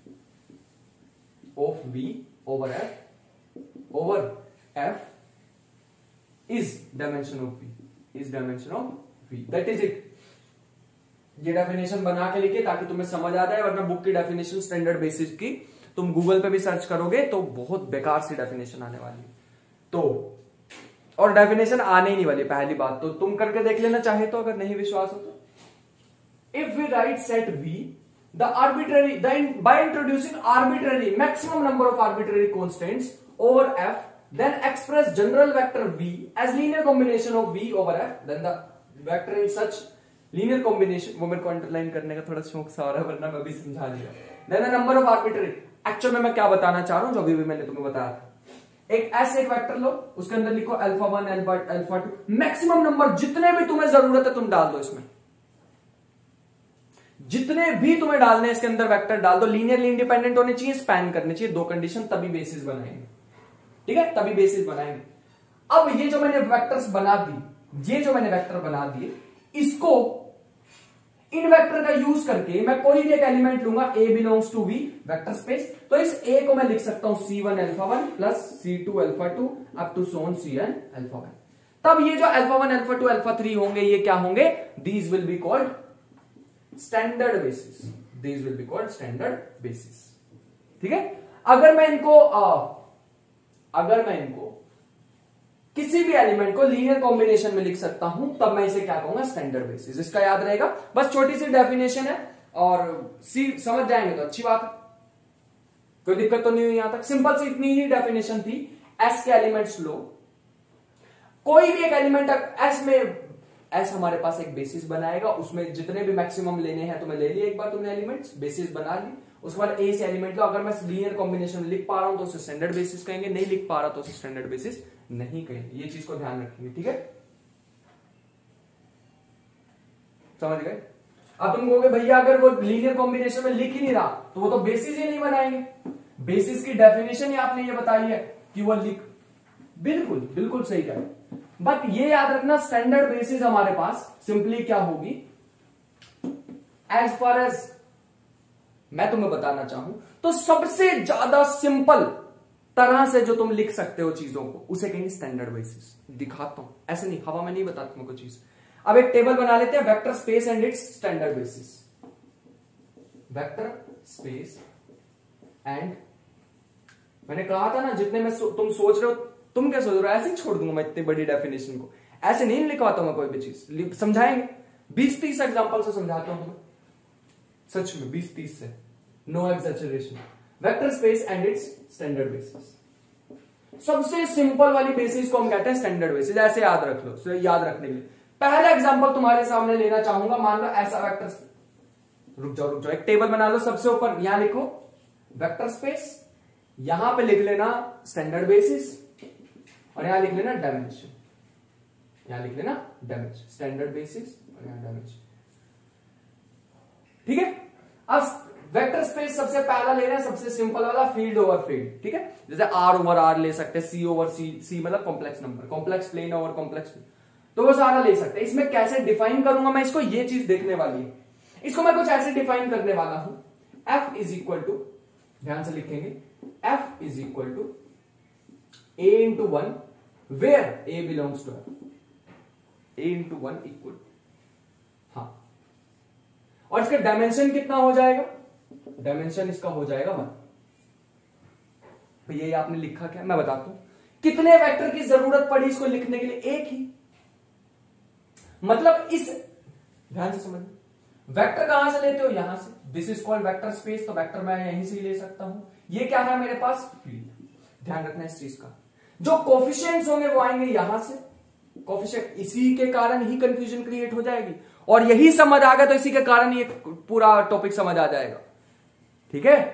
of V over f over f is dimension of V is dimension of V, that is it। ये definition बना के लिखिए ताकि तुम्हें समझ आ जाए, वरना book की डेफिनेशन स्टैंडर्ड बेसिस की तुम गूगल पे भी सर्च करोगे तो बहुत बेकार सी डेफिनेशन आने वाली है, तो और डेफिनेशन आने ही नहीं वाली। पहली बात तो तुम करके देख लेना चाहे तो, अगर नहीं विश्वास हो तो। If we write set V the arbitrary by introducing arbitrary maximum number of arbitrary constants over f, then express general vector V as linear combination of V over f, then the vector in such linear combination, वो मेरे को underline करने का थोड़ा शौक सा हो रहा है, वरना मैं भी समझा लिया। then the number of arbitrary, actual में मैं क्या बताना चाह रहा हूं जो अभी भी मैंने तुम्हें बताया था। एक ऐसे एक वेक्टर लो, उसके अंदर लिखो alpha one alpha alpha two, maximum number जितने भी तुम्हें जरूरत है तुम डाल दो, इसमें जितने भी तुम्हें डालने इसके अंदर वेक्टर डाल दो, लीनियरली इंडिपेंडेंट होने चाहिए, स्पैन करने चाहिए, दो कंडीशन, तभी बेसिस बनाएंगे। ठीक है, तभी बेसिस बनाएंगे। अब ये जो मैंने वेक्टर्स बना दी, ये जो मैंने वेक्टर बना दिए, इसको इन वेक्टर का यूज करके मैं कोई भी एक एलिमेंट लूंगा, a belongs to v vector space, तो इस a को मैं लिख सकता हूं c one alpha one plus C two alpha two up to so on C N alpha one. तब ये जो alpha one alpha two alpha three होंगे, ये क्या होंगे? These will be called standard basis, these will be called standard basis. ठीक है, अगर मैं इनको आ, अगर मैं इनको किसी भी एलिमेंट को लीनियर कॉम्बिनेशन में लिख सकता हूं, तब मैं इसे क्या कहूंगा? Standard basis. इसका याद रहेगा, बस छोटी सी डेफिनेशन है और सी समझ जाएंगे तो अच्छी बात है, कोई दिक्कत तो नहीं हुई यहां तक। सिंपल सी इतनी ही डेफिनेशन थी। एस के एलिमेंट्स लो, कोई भी एक एलिमेंट एस में, एस हमारे पास एक बेसिस बनाएगा, उसमें जितने भी मैक्सिमम लेने हैं तुम्हें ले लिए, एक बार तुमने एलिमेंट्स बेसिस बना ली, उसके बाद ए से एलिमेंट लो। अगर मैं लीनियर कॉम्बिनेशन में लिख पा रहा हूं तो उसे स्टैंडर्ड बेसिस कहेंगे, नहीं लिख पा रहा तो उसे स्टैंडर्ड बेसिस नहीं कहेंगे। ये चीज को ध्यान रखेंगे। ठीक है, समझ गए? अब तुम कहोगे भैया अगर वो लीनियर कॉम्बिनेशन में लिख ही नहीं रहा तो वो तो बेसिस ही नहीं बनाएंगे। बेसिस की डेफिनेशन ही आपने ये बताई है कि वो लिख, बिल्कुल बिल्कुल सही कहा, बट ये याद रखना स्टैंडर्ड बेसिस हमारे पास सिंपली क्या होगी, एज फार एज मैं तुम्हें बताना चाहूं तो सबसे ज्यादा सिंपल तरह से जो तुम लिख सकते हो चीजों को, उसे कहेंगे स्टैंडर्ड बेसिस। दिखाता हूं, ऐसे नहीं हवा में नहीं बताता तुमको चीज। अब एक टेबल बना लेते हैं, vector space and its standard basis. Vector space and, मैंने कहा था ना जितने में सो, तुम सोच रहे हो, तुम क्या सोच रहे हो? ऐसे ही छोड़ दूंगा मैं इतनी बड़ी डेफिनेशन को, ऐसे नहीं लिखवाता हूं मैं कोई भी चीज, समझाएंगे। बीस तीस एग्जांपल से समझाता हूं तुम्हें, सच में बीस तीस से, no exaggeration. Vector space and its standard basis, सबसे सिंपल वाली बेसिस को हम कहते हैं स्टैंडर्ड बेसिस। ऐसे याद रख लो, so, याद रखने के लिए पहला एग्जांपल तुम्हारे सामने लेना चाहूंगा। मान लो ऐसा वेक्टर, रुक जाओ रुक जाओ, एक टेबल बना लो, सबसे ऊपर यहां लिखो वेक्टर स्पेस, यहां पे लिख लेना स्टैंडर्ड बेसिस, और यहां लिख लेना डायमेंशन, यहां लिख लेना डायमेंशन, स्टैंडर्ड बेसिस और यहां डायमेंशन। ठीक है, अब वेक्टर स्पेस सबसे पहला ले रहे हैं, सबसे सिंपल वाला फील्ड ओवर फील्ड, ठीक है। जैसे आर ओवर आर ले सकते हैं, सी ओवर सी, सी मतलब complex number, complex plane over complex plane, तो वो सारा ले सकते हैं। इसमें कैसे डिफाइन करूंगा मैं इसको, ये चीज देखने वाली है। इसको मैं कुछ ऐसे डिफाइन करने वाला हूं, एफ इज इक्वल टू, ध्यान से लिखेंगे, F is equal to a into one where a belongs to F, a into one equal, हाँ, और इसका डायमेंशन कितना हो जाएगा, डायमेंशन इसका हो जाएगा वन। तो ये आपने लिखा क्या, मैं बताता हूं कितने वेक्टर की जरूरत पड़ी इसको लिखने के लिए, एक ही। मतलब इस, ध्यान से समझ, वेक्टर कहां से लेते हो, यहां से, this is called vector space, तो वेक्टर मैं यहीं से ही ले सकता हूं। ये क्या है मेरे पास, फील्ड, ध्यान रखना इस चीज का। जो कोफिशिएंट्स होंगे वो आएंगे यहां से, कोफिशिएंट, इसी के कारण ही कंफ्यूजन क्रिएट हो जाएगी, और यही समझ आ गया तो इसी के कारण ये पूरा टॉपिक समझ आ जाएगा, ठीक है।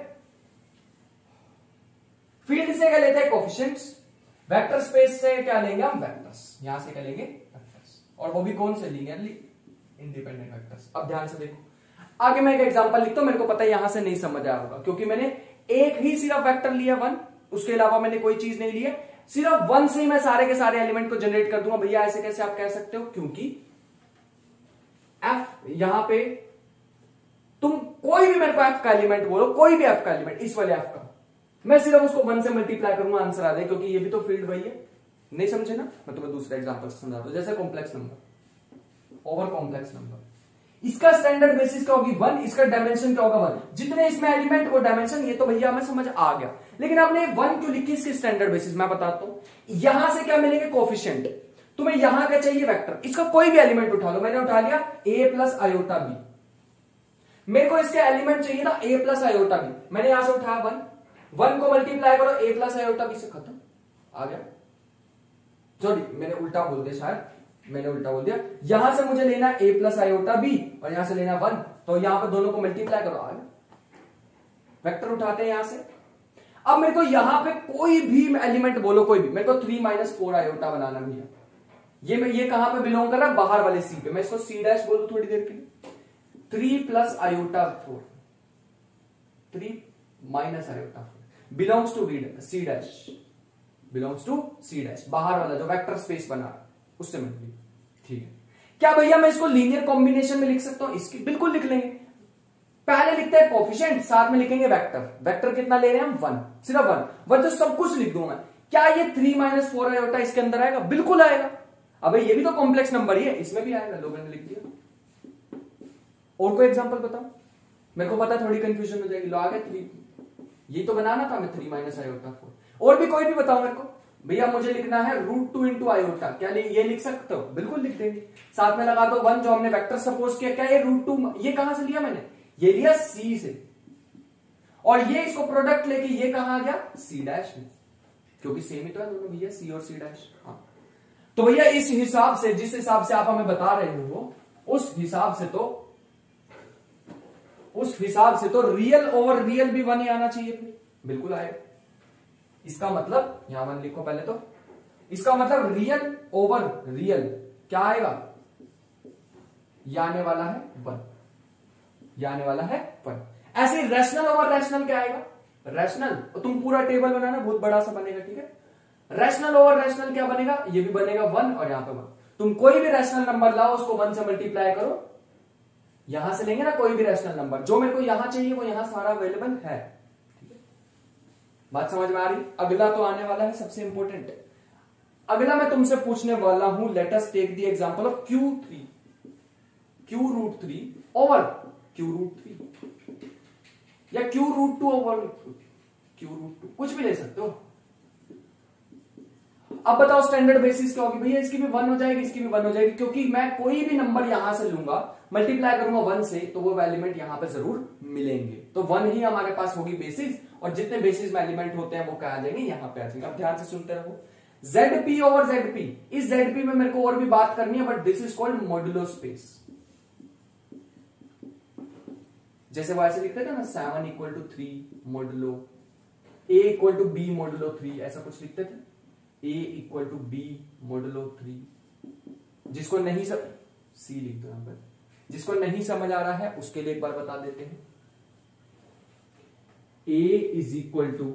फील्ड से क्या लेते हैं, कोफिशिएंट्स, वेक्टर स्पेस से क्या लेंगे हम, वेक्टर्स, यहां से क्या लेंगे, वेक्टर्स, और वो भी कौन से, लीनियरली इंडिपेंडेंट वेक्टर्स। अब ध्यान से देखो, आगे मैं एक एग्जांपल लिखता हूं, मेरे को पता है यहां से नहीं समझ आया होगा, क्योंकि मैंने एक ही सिर्फ वेक्टर लिया वन, उसके अलावा मैंने कोई चीज नहीं ली है, सिर्फ वन से ही मैं सारे के सारे एलिमेंट को जनरेट कर दूंगा। भैया ऐसे कैसे आप कह सकते हो, क्योंकि एफ, यहां पे तुम कोई भी मेरे को एफ का एलिमेंट बोलो, कोई भी एफ का एलिमेंट, इस वाले एफ का, मैं सिर्फ उसको वन से मल्टीप्लाई करूंगा, आंसर आ जाए, क्योंकि ये भी तो फील्ड वही है। नहीं समझे ना, मैं तुम्हें दूसरा एग्जांपल समझाता हूं, जैसे complex number, over complex number, इसका स्टैंडर्ड बेसिस क्या होगी, वन, इसका डायमेंशन क्या होगा, वन, जितने इसमें एलिमेंट वो डायमेंशन, ये तो भैया हमें समझ आ गया। लेकिन आपने वन क्यों लिखी इसकी स्टैंडर्ड बेसिस, मैं बताता हूं। यहां से क्या मिलेंगे, कोफिशिएंट, तुम्हें यहां क्या चाहिए, वेक्टर, इसका कोई भी एलिमेंट उठा लो, मैंने उठा लिया ए प्लस आयोटा बी, मेरे को इसके एलिमेंट चाहिए था ए प्लस आयोटा बी, मैंने यहां से उठाया वन, वन को मल्टीप्लाई करो ए प्लस आयोटा बी से, खत्म, आ गया। सॉरी मैंने उल्टा बोल दिया, शायद मैंने उल्टा बोल दिया, यहां से मुझे लेना ए प्लस आयोटा बी और यहां से लेना वन, तो यहां पर दोनों को मल्टीप्लाई करो, आ गया। वेक्टर उठाते हैं यहां से। अब मेरे को यहां पे कोई भी एलिमेंट बोलो, कोई भी, मेरे को थ्री माइनस फोर आयोटा बनाना भैया, ये मैं ये कहां पे बिलोंग कर रहा है, बाहर वाले सी पे, मैं इसको सी डैश बोल दूं थोड़ी देर के लिए, three plus iota four, three minus iota four belongs to C dash, belongs to C dash, बाहर वाला जो वेक्टर स्पेस बना रहा उससे मतलब, ठीक है। क्या भैया मैं इसको लीनियर कॉम्बिनेशन में लिख सकता हूं, इसकी बिल्कुल लिख लेंगे। पहले लिखते हैं कोफिशिएंट, साथ में लिखेंगे वेक्टर, वेक्टर कितना ले रहे हैं हम, वन, सिर्फ वन, वन तो सब कुछ लिख दूंगा। क्या ये थ्री माइनस फोर आयोटा इसके अंदर आएगा, बिल्कुल आएगा। अब ये भी तो कॉम्प्लेक्स नंबर ही है, इसमें भी आएगा, लोगों ने लिख दिया। और कोई एग्जांपल बताओ, मेरे को पता थोड़ी कंफ्यूजन हो जाएगी, लो आ गया थ्री, ये तो बनाना था मैं थ्री माइनस आयोटा फोर। और भी कोई भी बताओ मेरे को, भैया मुझे लिखना है रूट टू इंटू आयोटा, क्या ये लिख सकते हो, बिल्कुल लिख देंगे। साथ में लगा दो वन, जो हमने वेक्टर सपोज किया, क्या ये रूट टू, ये कहां से लिया मैंने, ये लिया सी से, और ये इसको प्रोडक्ट लेके ये कहां आ गया, सी डैश में, क्योंकि सेम ही तो है दोनों भैया, सी और सी डैश। हाँ तो भैया इस हिसाब से, जिस हिसाब से आप हमें बता रहे हो, उस हिसाब से तो उस हिसाब से तो रियल ओवर रियल भी वन ही आना चाहिए, फिर बिल्कुल आएगा। इसका मतलब यहां वन लिखो पहले तो, इसका मतलब रियल ओवर रियल क्या आएगा, ये आने वाला है वन, ये आने वाला है वन। ऐसे रैशनल ओवर रैशनल क्या आएगा, रैशनल, तो तुम पूरा टेबल बनाना, बहुत बड़ा सा बनेगा, ठीक है। रैशनल ओवर रैशनल क्या बनेगा, ये भी बनेगा वन और यहां पे वन। तुम कोई भी रैशनल नंबर लाओ, उसको वन से मल्टीप्लाई करो, यहां से लेंगे ना कोई भी रैशनल नंबर, जो मेरे को यहां चाहिए वो यहां सारा अवेलेबल है, ठीक है। बात समझ में आ रही। अगला तो आने वाला है सबसे इंपॉर्टेंट, अगला मैं तुमसे पूछने वाला हूं, let us take the example of Q three, Q root three over Q root three, या Q root two over Q root two, कुछ भी ले सकते हो। अब बताओ स्टैंडर्ड बेसिस क्या होगी, भैया इसकी भी वन हो जाएगी, इसकी भी वन हो जाएगी, क्योंकि मैं कोई भी नंबर यहां से लूंगा, मल्टीप्लाई करूंगा वन से, तो वो एलिमेंट यहां पे जरूर मिलेंगे, तो वन ही हमारे पास होगी बेसिस, और जितने बेसिस में एलिमेंट होते हैं वो क्या आ जाएंगे, यहां पे आ जाएंगे। अब ध्यान से सुनते रहो, जेड ओवर जेड पी, इस जेड पी में मेरे को और भी बात करनी है, but this is called modulo space. जैसे वो ऐसे लिखते थे ना, seven equal to three modulo, A equal to B modulo three, ऐसा कुछ लिखते थे, A equal to B modulo three. जिसको नहीं सब सी लिख दो यहां पर, जिसको नहीं समझ आ रहा है उसके लिए एक बार बता देते हैं, A is equal to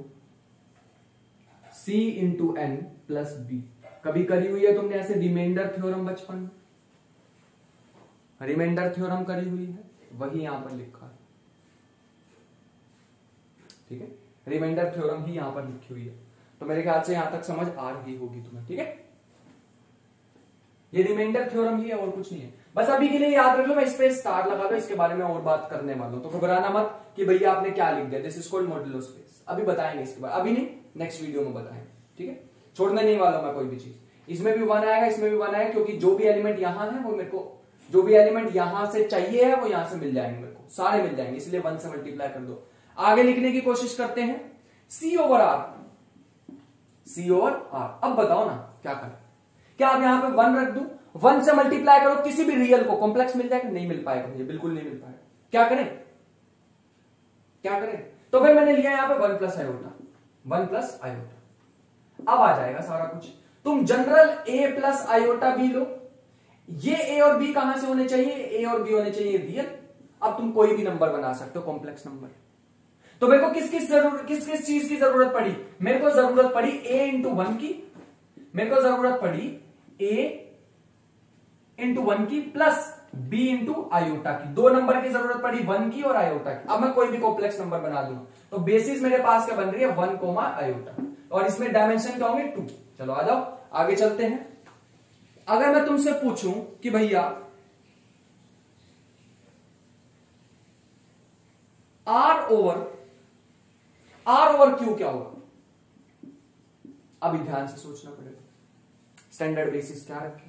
C into N plus B. कभी करी हुई है तुमने ऐसे रिमाइंडर थ्योरम बचपन में? रिमाइंडर थ्योरम करी हुई है, वही यहां पर लिखा है। ठीक है, रिमाइंडर थ्योरम ही यहां पर लिखी हुई है। तो मेरे ख्याल से यहां तक समझ आ रही होगी तुम्हें। ठीक है, ये रिमाइंडर थ्योरम ही है और कुछ नहीं है। बस अभी के लिए याद रख लो, मैं इस पे स्टार लगा दो, इसके बारे में और बात करने वाला हूं। तो घबराना मत कि भैया आपने क्या लिख दिया। This is called modulo space. अभी बताएंगे इसके बारे, अभी नहीं, नेक्स्ट वीडियो में बताएंगे। ठीक है, छोड़ने नहीं वाला मैं कोई भी चीज। इसमें भी वन आएगा, इसमें भी वन आएगा, क्योंकि जो भी एलिमेंट यहां है वो मेरे को, जो भी एलिमेंट यहां से चाहिए है वो यहां से मिल जाएंगे, मेरे को सारे मिल जाएंगे, इसलिए वन से मल्टीप्लाई कर दो। आगे लिखने की कोशिश करते हैं। C over R, C over R. अब बताओ ना क्या करें? क्या आप यहां पे वन रख दूं? वन से मल्टीप्लाई करो, किसी भी रियल को कॉम्प्लेक्स मिल जाएगा? नहीं मिल पाएगा भैया, बिल्कुल नहीं मिल पाएगा। क्या करें, क्या करें? तो फिर मैंने लिया यहां पे one plus iota, one plus iota. अब आ जाएगा सारा कुछ। तुम general A plus iota B लो। ये ए और बी कहां से होने चाहिए? ए और बी होने चाहिए रियल। अब तुम कोई भी नंबर बना सकते हो, कॉम्प्लेक्स नंबर। तो मेरे को किस किस जरूरत, किस किस चीज की जरूरत पड़ी? मेरे को जरूरत पड़ी ए इंटू वन की, मेरे को जरूरत पड़ी ए इंटू वन की, प्लस बी इंटू आयोटा की। दो नंबर की जरूरत पड़ी, वन की और आयोटा की। अब मैं कोई भी कॉम्प्लेक्स नंबर बना दूंगा। तो बेसिस मेरे पास क्या बन रही है? वन कोमा आयोटा, और इसमें डायमेंशन क्या होंगे? टू। चलो आ जाओ, आगे चलते हैं। अगर मैं तुमसे पूछूं कि भैया R over R over Q क्या होगा? अभी ध्यान से सोचना पड़ेगा। स्टैंडर्ड बेसिस क्या रखें?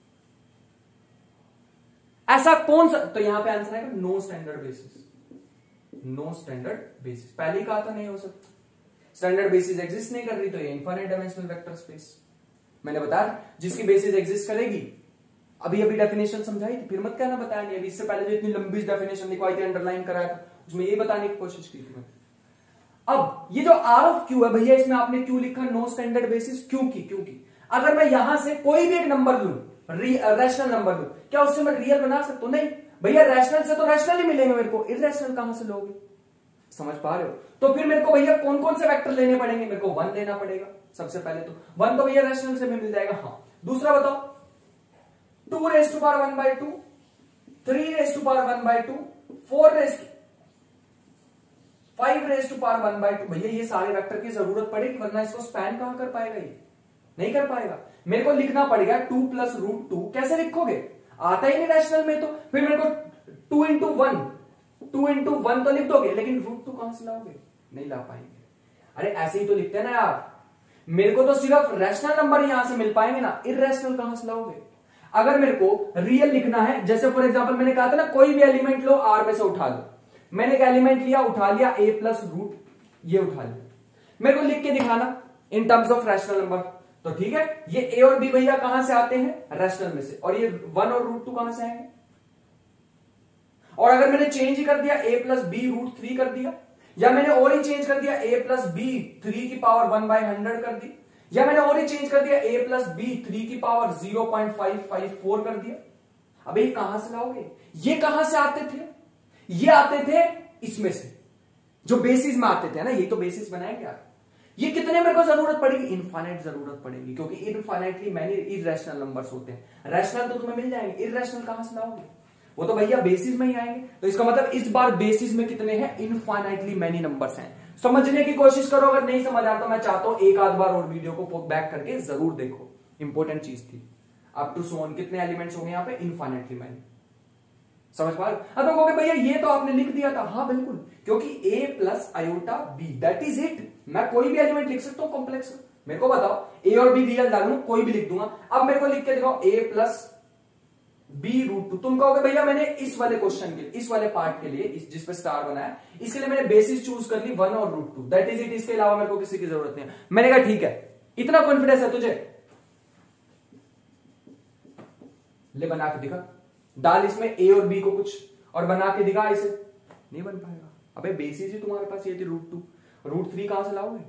ऐसा कौन सा? तो यहां पे आंसर आएगा no standard basis. No standard basis, पहले ही कहा था नहीं हो सकता। स्टैंडर्ड बेसिस एग्जिस्ट नहीं कर रही, तो ये इनफाइनाइट डायमेंशनल वेक्टर स्पेस। मैंने बताया जिसकी बेसिस एग्जिस्ट करेगी। अभी अभी डेफिनेशन समझाई थी, फिर मत कहना बताया नहीं। अभी इससे पहले जो इतनी लंबी डेफिनेशन लिखवाई थी, अंडरलाइन कराया था, उसमें ये बताने की कोशिश की थी मैंने। अब ये जो आर ऑफ क्यू है भैया, इसमें आपने क्यों लिखा नो स्टैंडर्ड बेसिस? क्योंकि क्योंकि अगर मैं यहां से कोई भी एक नंबर लूं, रैशनल नंबर लूं, क्या उससे मैं रियल बना सकता हूं? नहीं भैया, रैशनल से तो रैशनल ही मिलेंगे मेरे को, इररैशनल कहां से लोगे? समझ पा रहे हो? तो फिर मेरे को भैया कौन कौन से वेक्टर लेने पड़ेंगे? मेरे को वन लेना पड़ेगा सबसे पहले। तो वन तो भैया रैशनल से भी मिल जाएगा। हाँ, दूसरा बताओ, two raise to power one by two, three raise to power one by two, four raise five raise to power one by two. भैया ये सारे वेक्टर की जरूरत पड़ेगी, वरना इसको स्पैन कहां कर पाएगा? ये नहीं कर पाएगा। मेरे को लिखना पड़ेगा टू प्लस रूट टू। कैसे लिखोगे? आता ही नहीं रैशनल में। तो फिर मेरे को two into one, two into one तो लिख दोगे, लेकिन रूट टू कहां से लाओगे? नहीं ला पाएंगे। अरे ऐसे ही तो लिखते हैं ना यार। मेरे को तो सिर्फ रैशनल नंबर यहां से मिल पाएंगे ना, इररैशनल कहां से लाओगे? अगर मेरे को रियल लिखना है, जैसे फॉर एग्जांपल मैंने कहा था ना, कोई भी एलिमेंट लो, आर में से उठा लो। मैंने एक एलिमेंट लिया, उठा लिया ए प्लस रूट, ये उठा लिया। मेरे को लिख के दिखाना in terms of rational number, तो ठीक है। ये ए और बी भैया कहां से आते हैं? रैशनल में से। और ये वन और रूट टू कहां से आएंगे? और अगर मैंने चेंज ही कर दिया, A plus B root three कर दिया, या मैंने और ही चेंज कर दिया, ए प्लस बी थ्री की पावर वन बाई हंड्रेड कर दी, या मैंने और ही चेंज कर दिया, ए प्लस बी थ्री की power zero point five five four कर दिया। अब ये कहां से लाओगे? ये कहां से आते थे? ये आते थे इसमें से, जो बेसिस में आते थे ना, ये तो बेसिस बनाएंगे आप। ये कितने मेरे को जरूरत पड़ेगी? इनफाइनाइट जरूरत पड़ेगी, क्योंकि इनफाइनाइटली मैनी इररैशनल नंबर्स होते हैं। रैशनल तो तुम्हें मिल जाएंगे, इररैशनल कहां से लाओगे? वो तो भैया बेसिस में ही आएंगे। तो इसका मतलब इस बार बेसिस में कितने हैं? इनफाइनाइटली मैनी नंबर्स हैं। समझने की कोशिश करो, अगर नहीं समझ आता, मैं चाहता हूं एक आध बार और वीडियो को बैक करके जरूर देखो, इंपॉर्टेंट चीज थी। अप टू सो ऑन कितने एलिमेंट्स होंगे यहाँ पे? Infinitely many. समझ पा रहे? अब तो कहोगे भैया ये तो आपने लिख दिया था। हाँ बिल्कुल, क्योंकि A plus iota B, that is it. मैं कोई भी एलिमेंट लिख सकता हूं कॉम्प्लेक्स। मेरे को बताओ, ए और बी रियल डालू, कोई भी लिख दूंगा। अब मेरे को लिख के दिखाओ A plus B root two. तुम कहोगे भैया मैंने इस वाले क्वेश्चन के लिए, इस वाले पार्ट के लिए, इस जिस पे स्टार बनाया, इसके लिए मैंने बेसिस चूज कर ली वन और root two, that is it. इसके अलावा मेरे को किसी की जरूरत नहीं है। मैंने कहा ठीक है, इतना कॉन्फिडेंस है तुझे, ले बना के दिखा, डाल इसमें ए और बी को कुछ और बना के दिखा। इसे नहीं बन पाएगा। अबे बेसिस ही तुम्हारे पास ये थी रूट टू, रूट थ्री कहां से लाओगे?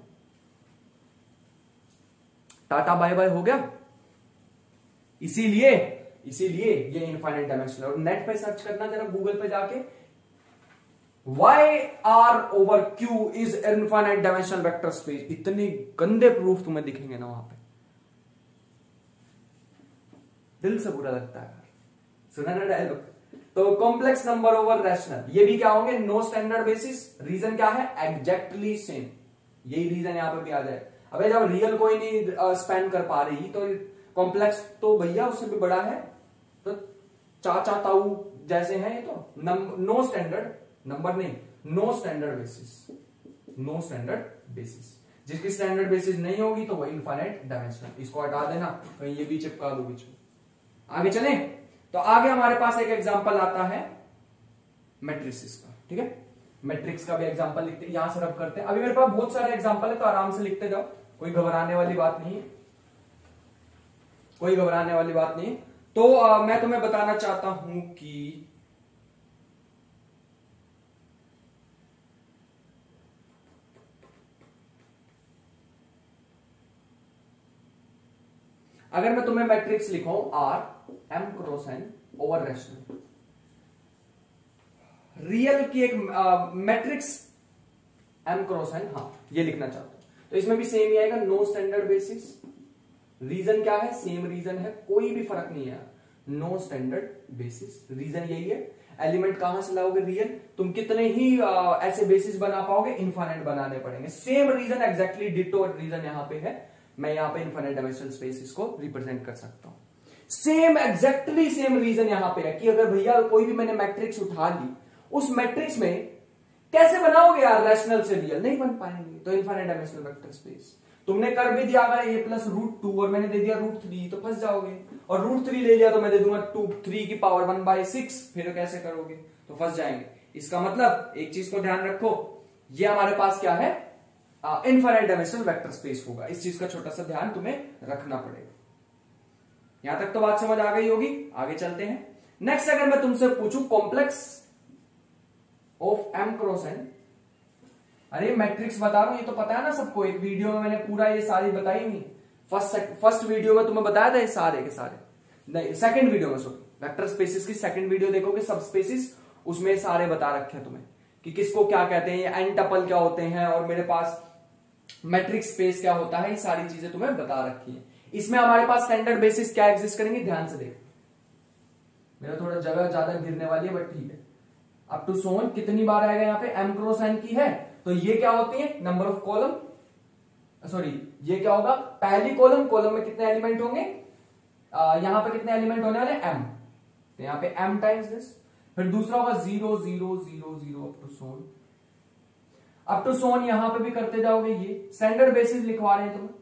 टाटा बाय बाय हो गया। इसीलिए इसीलिए ये इनफाइनाइट डायमेंशनल। और नेट पे सर्च करना जरा, गूगल पे जाके why R over Q is infinite dimensional vector space. इतने गंदे प्रूफ तुम्हें दिखेंगे ना वहां पे, दिल से बुरा लगता है। सुना ना डायलॉग? तो कॉम्प्लेक्स नंबर ओवर रैशनल, ये भी क्या होंगे? No standard basis. रीजन क्या है? Exactly same. यही रीजन यहां पे भी आ जाए। अबे जब रियल कोई नहीं स्पेन कर पा रही तो कॉम्प्लेक्स तो भैया उससे भी बड़ा है, तो चाचा ताऊ जैसे हैं ये तो। नो स्टैंडर्ड नंबर नहीं, no standard basis, no standard basis. जिसकी स्टैंडर्ड बेसिस नहीं होगी तो वही इनफाइनाइट डायमेंशनल। इसको हटा देना, कहीं ये भी चिपका दो बीच में। आगे चले तो आगे हमारे पास एक एग्जांपल आता है मैट्रिक्स का। ठीक है, मैट्रिक्स का भी एग्जांपल लिखते हैं, यहां से रब करते हैं। अभी मेरे पास बहुत सारे एग्जांपल है तो आराम से लिखते जाओ, कोई घबराने वाली बात नहीं है, कोई घबराने वाली बात नहीं। तो आ, मैं तुम्हें बताना चाहता हूं कि अगर मैं तुम्हें मैट्रिक्स लिखूं R M cross N over rational, real की एक मैट्रिक्स एम क्रॉस एन, हाँ ये लिखना चाहता हूं, तो इसमें भी सेम ही आएगा, नो स्टैंडर्ड बेसिस। रीजन क्या है? सेम रीजन है, कोई भी फर्क नहीं है, नो स्टैंडर्ड बेसिस। रीजन यही है। एलिमेंट कहां से लाओगे? रियल। तुम कितने ही आ, ऐसे बेसिस बना पाओगे? इनफाइनाइट बनाने पड़ेंगे। Same reason, exactly ditto reason यहां पे है। मैं यहां पे इनफाइनाइट डायमेंशनल स्पेस इसको रिप्रेजेंट कर सकता हूं। सेम एग्जैक्टली सेम रीजन यहां पे है कि अगर भैया कोई भी मैंने मैट्रिक्स उठा ली, उस मैट्रिक्स में कैसे बनाओगे यार रैशनल से रियल? नहीं बन पाएंगे। तो इनफाइनाइट डायमेंशनल वेक्टर स्पेस तुमने कर भी दिया अगर ए प्लस रूट टू और मैंने दे दिया रूट थ्री, तो फंस जाओगे। और रूट थ्री ले लिया तो मैं दे दूंगा टू थ्री की पावर वन बाई सिक्स, फिर कैसे करोगे? तो फंस जाएंगे। इसका मतलब एक चीज को ध्यान रखो, ये हमारे पास क्या है? इनफाइनाइट डायमेंशनल वेक्टर स्पेस होगा। इस चीज का छोटा सा ध्यान तुम्हें रखना पड़ेगा। यहां तक तो बात समझ आ गई होगी। आगे चलते हैं। नेक्स्ट अगर मैं तुमसे पूछूं complex of M cross N, अरे मैट्रिक्स बता रहा हूं, ये तो पता है ना सबको। एक वीडियो में मैंने पूरा ये सारी बताई हुई। फर्स्ट फर्स्ट वीडियो में तुम्हें बताया था ये सारे के सारे, नहीं सेकंड वीडियो में, सॉरी वेक्टर स्पेसिस की सेकंड वीडियो देखोगे, सब स्पेसिस, उसमें सारे बता रखे हैं तुम्हें कि किसको क्या कहते हैं, एन टपल क्या होते हैं और मेरे पास मैट्रिक्स स्पेस क्या होता है, ये सारी चीजें तुम्हें बता रखी है। इसमें हमारे पास स्टैंडर्ड बेसिस क्या एग्जिस्ट करेंगे, ध्यान से देख। मेरा थोड़ा जगह ज्यादा गिरने वाली है बट ठीक है। अप टू सोन कितनी बार आएगा यहाँ पे? एम क्रॉस एन की है, तो ये क्या होती है? नंबर ऑफ कॉलम, सॉरी ये क्या होगा? पहली कॉलम, कॉलम में कितने एलिमेंट होंगे? यहां पे कितने एलिमेंट होने वाले? एम, तो यहाँ पे एम टाइम्स दिस। फिर दूसरा होगा zero zero zero zero up to so on, up to so on यहां पे भी करते जाओगे। ये स्टैंडर्ड बेसिस लिखवा रहे हैं तुम्हें।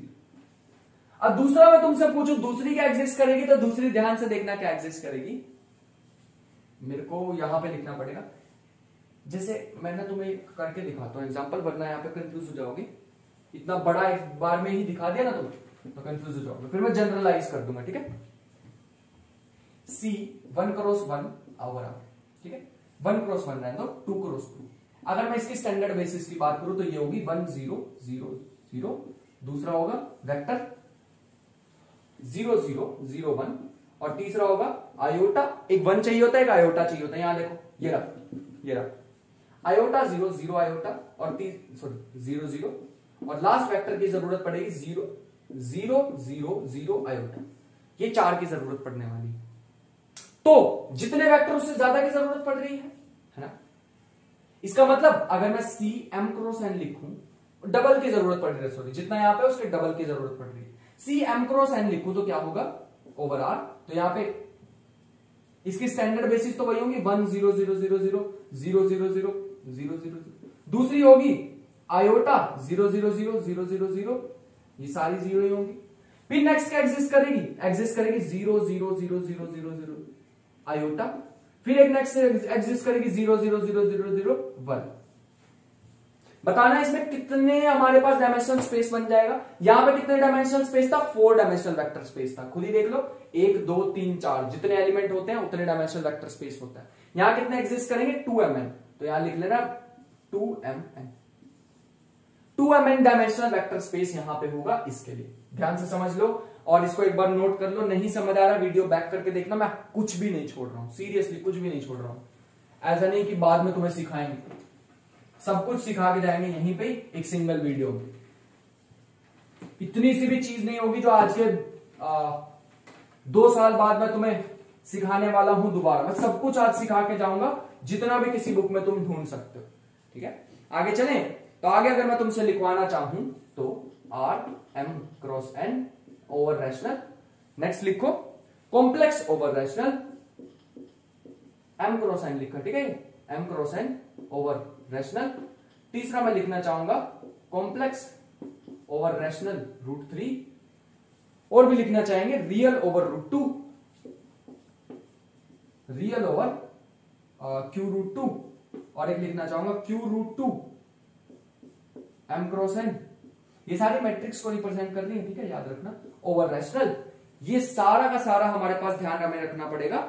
अब दूसरा मैं तुमसे पूछूं दूसरी क्या एग्जिस्ट करेगी, तो दूसरी ध्यान से देखना क्या एग्जिस्ट करेगी। मेरे को यहां पे लिखना पड़ेगा, जैसे मैंने तुम्हें करके दिखाता हूं एग्जांपल, वरना यहां पे कंफ्यूज हो जाओगे। इतना बड़ा एक बार में ही दिखा दिया ना तुम्हें तो कंफ्यूज हो जाओगे। फिर मैं जनरलाइज कर दूंगा, ठीक है। C one cross one over R, ठीक है, वन क्रॉस वन रहने दो, टू क्रॉस टू। अगर मैं इसकी स्टैंडर्ड बेसिस की बात करूं तो ये होगी वन जीरो जीरो जीरो, दूसरा होगा vector zero zero zero one, और तीसरा होगा आयोटा। एक वन चाहिए होता है, एक आयोटा चाहिए होता है। यहां देखो, ये रहा, ये रहा आयोटा जीरो जीरो आयोटा, और सॉरी जीरो जीरो, और लास्ट वेक्टर की जरूरत पड़ेगी zero zero zero zero iota. ये चार की जरूरत पड़ने वाली है। तो जितने वेक्टर उससे ज्यादा की जरूरत पड़ रही है, है ना। इसका मतलब अगर मैं सी एम क्रॉस एन लिखूं, डबल की जरूरत पड़ रही है, सॉरी जितना यहां पे उसके डबल की जरूरत पड़ रही है। सी एम क्रॉस एन लिखूं तो क्या होगा? Over R. तो यहां पे इसकी स्टैंडर्ड बेसिस तो वही होगी one zero zero zero zero zero zero zero zero zero. दूसरी होगी iota zero zero zero zero zero zero, ये सारी जीरो ही होंगी। फिर नेक्स्ट क्या एग्जिस्ट करेगी? एग्जिस्ट करेगी zero zero zero zero zero zero iota. फिर एक नेक्स्ट एग्जिस्ट करेगी zero zero zero zero zero one. बताना इसमें कितने हमारे पास डायमेंशनल स्पेस बन जाएगा। यहां पे कितने डायमेंशनल स्पेस था? फोर डायमेंशनल वेक्टर स्पेस था। खुद ही देख लो, एक दो तीन चार, जितने एलिमेंट होते हैं उतने डायमेंशनल वेक्टर स्पेस होता है। यहां कितने एग्जिस्ट करेंगे? टू एम एन, तो यहां लिख लेना two M N, two M N dimensional vector space यहां पे होगा। इसके लिए ध्यान से समझ लो और इसको एक बार नोट कर लो। नहीं समझ आ रहा वीडियो बैक करके देखना, मैं कुछ भी नहीं छोड़ रहा हूं, सीरियसली कुछ भी नहीं छोड़ रहा हूं। ऐसा नहीं कि बाद में तुम्हें सिखाएंगे, सब कुछ सिखा के जाएंगे यहीं पे एक सिंगल वीडियो में। इतनी सी भी चीज नहीं होगी जो आज के आ, दो साल बाद मैं तुम्हें सिखाने वाला हूं दोबारा। मैं सब कुछ आज सिखा के जाऊंगा जितना भी किसी बुक में तुम ढूंढ सकते हो। ठीक है, आगे चलें। तो आगे अगर मैं तुमसे लिखवाना चाहूं तो R M cross N over rational. Next लिखो complex over rational, M cross N लिखा। ठीक है, M cross N over rational. तीसरा मैं लिखना चाहूंगा complex over rational root three, और भी लिखना चाहेंगे real over root two, real over Q root two, और एक लिखना चाहूंगा Q root two M cross N. ये सारे मैट्रिक्स को रिप्रेजेंट कर रही है। ठीक है, याद रखना ओवर रैशनल। ये सारा का सारा हमारे पास ध्यान हमें रखना पड़ेगा,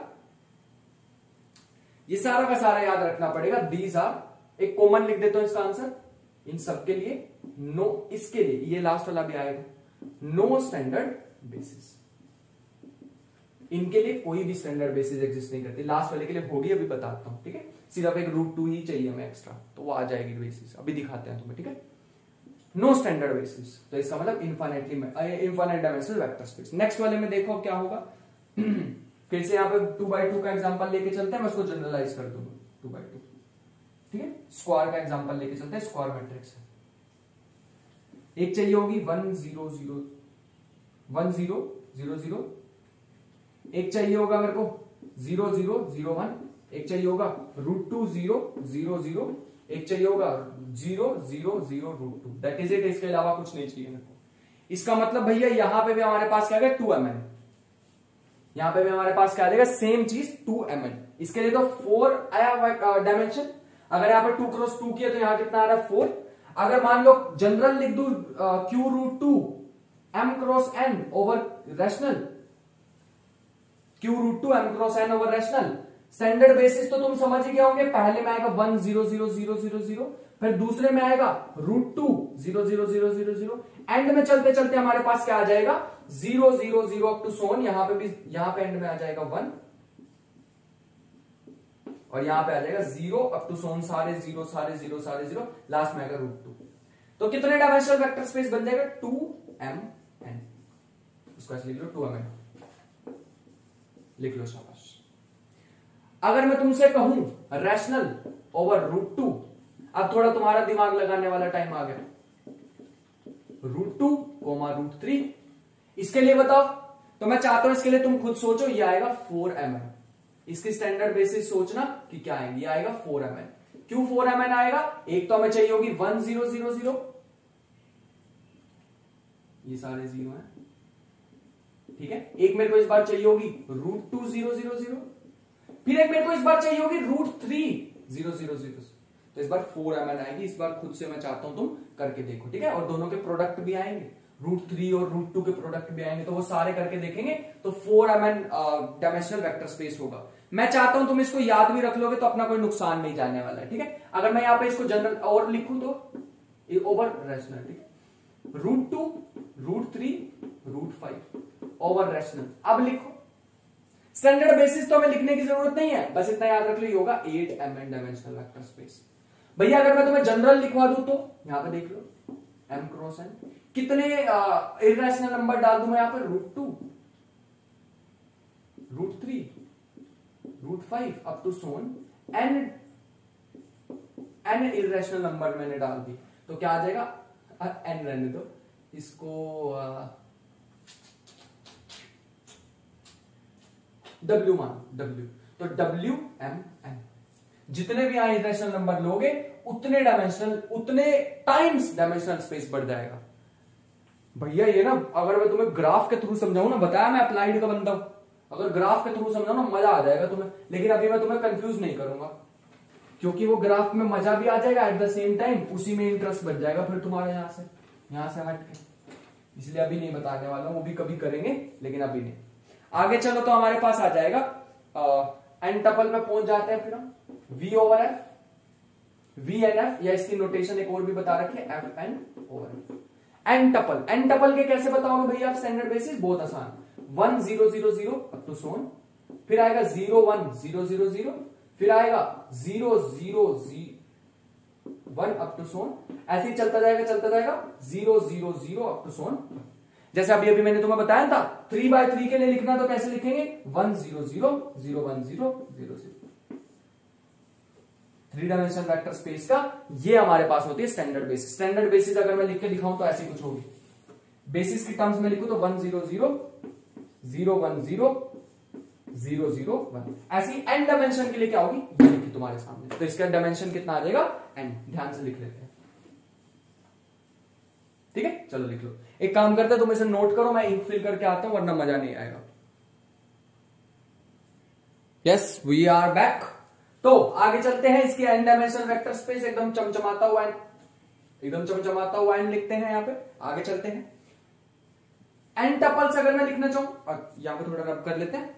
ये सारा का सारा याद रखना पड़ेगा। दीज आर, एक कॉमन लिख देता हूं इसका आंसर इन सबके लिए। नो, इसके लिए ये लास्ट वाला भी आएगा, नो स्टैंडर्ड बेसिस। इनके लिए कोई भी स्टैंडर्ड बेसिस एग्जिस्ट नहीं करती। लास्ट वाले के लिए होगी, अभी बताता हूं। ठीक है, सिर्फ एक रूट टू ही चाहिए हमें एक्स्ट्रा, तो वो आ जाएगी बेसिस, अभी दिखाते हैं तुम्हें। ठीक है, नो स्टैंडर्ड बेसिस, तो इसका मतलब infinitely infinite dimensional vector space. Next वाले में देखो क्या होगा। फिर से यहाँ पे टू बाई टू का एग्जांपल लेके चलते हैं, मैं उसको जनरलाइज कर दूंगा टू बाई टू। ठीक है, स्क्वायर का एग्जांपल लेके चलते हैं। स्क्वायर मैट्रिक्स है, एक चाहिए होगी one zero zero one zero zero zero, एक चाहिए होगा मेरे को जीरो जीरो जीरो वन, एक चाहिए होगा root two zero zero zero, एक चाहिए होगा zero zero zero root two. That is it, इसके अलावा कुछ नहीं चाहिए मेरे को। इसका मतलब भैया यहां पे भी हमारे पास क्या है टू एम एन, यहां पे भी हमारे पास क्या आ जाएगा सेम चीज टू एम एन। इसके लिए तो फोर आया डायमेंशन। अगर यहां पे टू क्रॉस टू किया तो यहां कितना आ रहा है फोर। अगर मान लो जनरल लिख दू Q root two M cross N over rational, Q root two M cross N over rational. Standard basis तो तुम समझ ही गए होंगे, पहले में आएगा one zero zero zero zero zero, फिर दूसरे में आएगा root two zero zero zero zero zero, end में चलते चलते हमारे पास क्या आ जाएगा zero zero zero up to so on. यहां पे भी यहां पे एंड में आ जाएगा वन, और यहां पे आ जाएगा जीरो अप टू सोन, सारे जीरो सारे जीरो सारे जीरो, लास्ट में आएगा रूट टू। तो कितने डायमेंशनल वेक्टर स्पेस बन जाएगा टू एम एन। उसको ऐसे लिख लो टू एम एन, लिख लो शाबाश। अगर मैं तुमसे कहूं रैशनल ओवर रूट टू, अब थोड़ा तुम्हारा दिमाग लगाने वाला टाइम आ गया। Root two comma root three, इसके लिए बताओ। तो मैं चाहता हूं इसके लिए तुम खुद सोचो, ये आएगा फोर एम एन। इसकी स्टैंडर्ड बेसिस सोचना कि क्या आएगी, ये आएगा फोर एम एन। क्यों फोर एम एन आएगा, एक तो हमें चाहिए होगी वन जीरो जीरो जीरो, ये सारे जीरो हैं। ठीक है, एक मेरे को इस बार चाहिए होगी root two zero zero zero, फिर एक मेरे को इस बार चाहिए होगी root three zero zero zero. तो इस बार फोर एम एन आएगी। इस बार खुद से मैं चाहता हूं तुम करके देखो। ठीक है, और दोनों के प्रोडक्ट भी आएंगे, रूट थ्री और रूट टू के प्रोडक्ट भी आएंगे, तो वो सारे करके देखेंगे। तो four M N dimensional vector space होगा। मैं चाहता हूं तुम इसको याद भी रख लोगे तो अपना कोई नुकसान नहीं जाने वाला है। ठीक है, अगर मैं यहां पे इसको जनरल और लिखूं तो ओवर रैशनल, ठीक है, root two root three root five over rational. अब लिखो, स्टैंडर्ड बेसिस तो हमें लिखने की जरूरत नहीं है, बस इतना याद रख लो, होगा eight M N dimensional vector space. भैया अगर मैं तुम्हें जनरल लिखवा दूं तो यहां पे देख लो एम क्रॉस एन, कितने इरेशनल नंबर डाल दूं मैं यहां पर root two root three root five up to so on, N N irrational number मैंने डाल दी, तो क्या आ जाएगा एन रहने दो इसको, डब्ल्यू मान डब्ल्यू, तो डब्ल्यू एम एन। जितने भी यहां इरेशनल नंबर लोगे उतने डायमेंशनल उतने टाइम्स डायमेंशनल स्पेस बढ़ जाएगा। भैया ये ना अगर मैं तुम्हें ग्राफ के थ्रू समझाऊं ना, बताया मैं अप्लाइड का बंदा हूं, अगर ग्राफ के थ्रू समझाऊं ना मजा आ जाएगा तुम्हें। लेकिन अभी मैं तुम्हें कंफ्यूज नहीं करूंगा, क्योंकि वो ग्राफ में मजा भी आ जाएगा, एट द सेम टाइम उसी में इंटरेस्ट बन जाएगा फिर तुम्हारा यहां से यहां से हट के। इसलिए अभी नहीं बताने वाला हूं, वो भी कभी करेंगे लेकिन अभी नहीं। आगे चलो तो हमारे पास आ जाएगा एन टपल में पहुंच जाते हैं फिर हम V over F, V N F, या इसकी नोटेशन एक और भी बता रखी है F N over F. N tuple, N tuple के कैसे बताओगे भैया आप स्टैंडर्ड बेसिस, बहुत आसान, one zero zero zero up to so on, फिर आएगा zero one zero zero zero, फिर आएगा जीरो जीरो जी वन अप टू सोन, ऐसे ही चलता जाएगा चलता जाएगा zero zero zero up to सोन। जैसे अभी अभी मैंने तुम्हें बताया था थ्री बाय थ्री के लिए लिखना तो कैसे लिखेंगे, one zero zero zero one zero zero zero. Three dimensional vector space का ये हमारे पास होती है स्टैंडर्ड बेसिस। स्टैंडर्ड बेसिस अगर मैं लिख के दिखाऊं तो ऐसी कुछ होगी, बेसिस की टर्म्स में लिखूं तो one zero zero zero one zero zero zero one. ऐसी एन डायमेंशन के लिए क्या होगी, ये लिखी तुम्हारे सामने, तो इसका डायमेंशन कितना आ जाएगा एन। ध्यान से लिख लेते हैं, ठीक है। चलो लिख लो। एक काम करते हैं तुम इसे नोट करो, मैं इंक फिल करके आता हूं वरना मजा नहीं आएगा। Yes we are back. तो आगे चलते हैं, इसकी एन डायमेंशनल वेक्टर स्पेस एकदम चमचमाता हुआ एन, एकदम चमचमाता हुआ एन लिखते हैं यहां पे। आगे चलते हैं, एन टपल्स अगर मैं लिखना चाहूं, और यहां पे थोड़ा रब कर लेते हैं,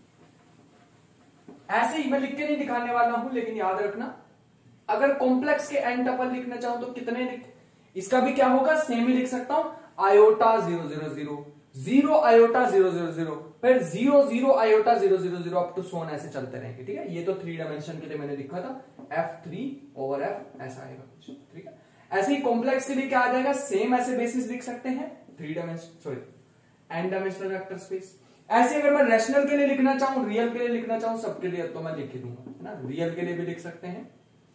ऐसे ही मैं लिख के नहीं दिखाने वाला हूं, लेकिन याद रखना अगर कॉम्प्लेक्स के एन टपल लिखना चाहूं तो कितने लिख, इसका भी क्या होगा सेम ही लिख सकता हूं, iota zero zero zero zero iota zero zero zero फिर zero zero iota zero zero zero up to so on, ऐसे चलते रहेंगे, ठीक है। ये तो थ्री डायमेंशन के लिए मैंने लिखा था एफ थ्री ओवर एफ, ऐसा आएगा कुछ, ठीक है। ऐसे ही कॉम्प्लेक्स के लिए क्या आ जाएगा, सेम ऐसे बेसिस लिख सकते हैं, three dimension sorry N dimensional vector space. ऐसे अगर मैं रैशनल के लिए लिखना चाहूं, रियल के लिए लिखना चाहूं, सबके लिए तो मैं लिख ही दूंगा, है ना। रियल के लिए भी लिख सकते हैं,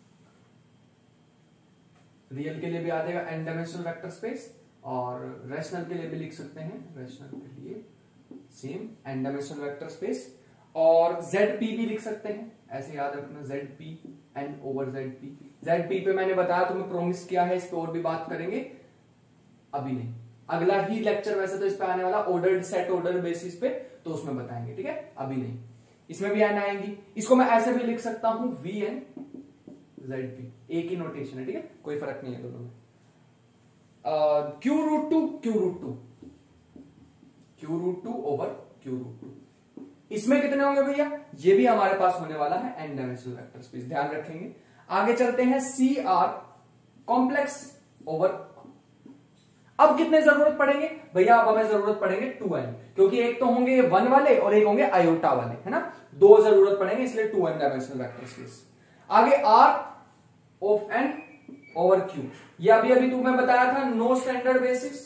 रियल के लिए भी आ जाएगा एन डायमेंशनल वेक्टर स्पेस, और रैशनल के लिए भी लिख सकते हैं, रैशनल के लिए same n dimensional vector space. और जेड पी भी लिख सकते हैं, ऐसे याद रखना Z p n over Z p. Z p पे मैंने बताया तुम्हें, प्रोमिस किया है इस पे और भी बात करेंगे, अभी नहीं, अगला ही लेक्चर वैसे तो इस पे आने वाला ऑर्डर्ड सेट ऑर्डर बेसिस पे, तो उसमें बताएंगे, ठीक है, अभी नहीं। इसमें भी एन आएंगी, इसको मैं ऐसे भी लिख सकता हूं वी एन जेड पी, एक ही नोटेशन है, ठीक है, कोई फर्क नहीं है दोनों में। Q root two Q root two Q root two over Q root two, इसमें कितने होंगे भैया, ये भी हमारे पास होने वाला है एन डायमेंशनल वेक्टर स्पेस, ध्यान रखेंगे। आगे चलते हैं, सी आर कॉम्प्लेक्स ओवर, अब कितने जरूरत पड़ेंगे भैया, अब हमें जरूरत पड़ेंगे टू एन, क्योंकि एक तो होंगे ये वन वाले और एक होंगे आयोटा वाले, है ना, दो जरूरत पड़ेंगे, इसलिए two n dimensional vector space. आगे R of n over Q, ये अभी अभी तुम्हें बताया था, no standard basis,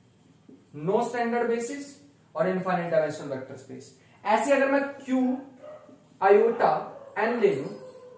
no standard basis और इनफाइनाइट डायमेंशनल वेक्टर स्पेस। ऐसे अगर मैं क्यू आयोटा एन ले लूं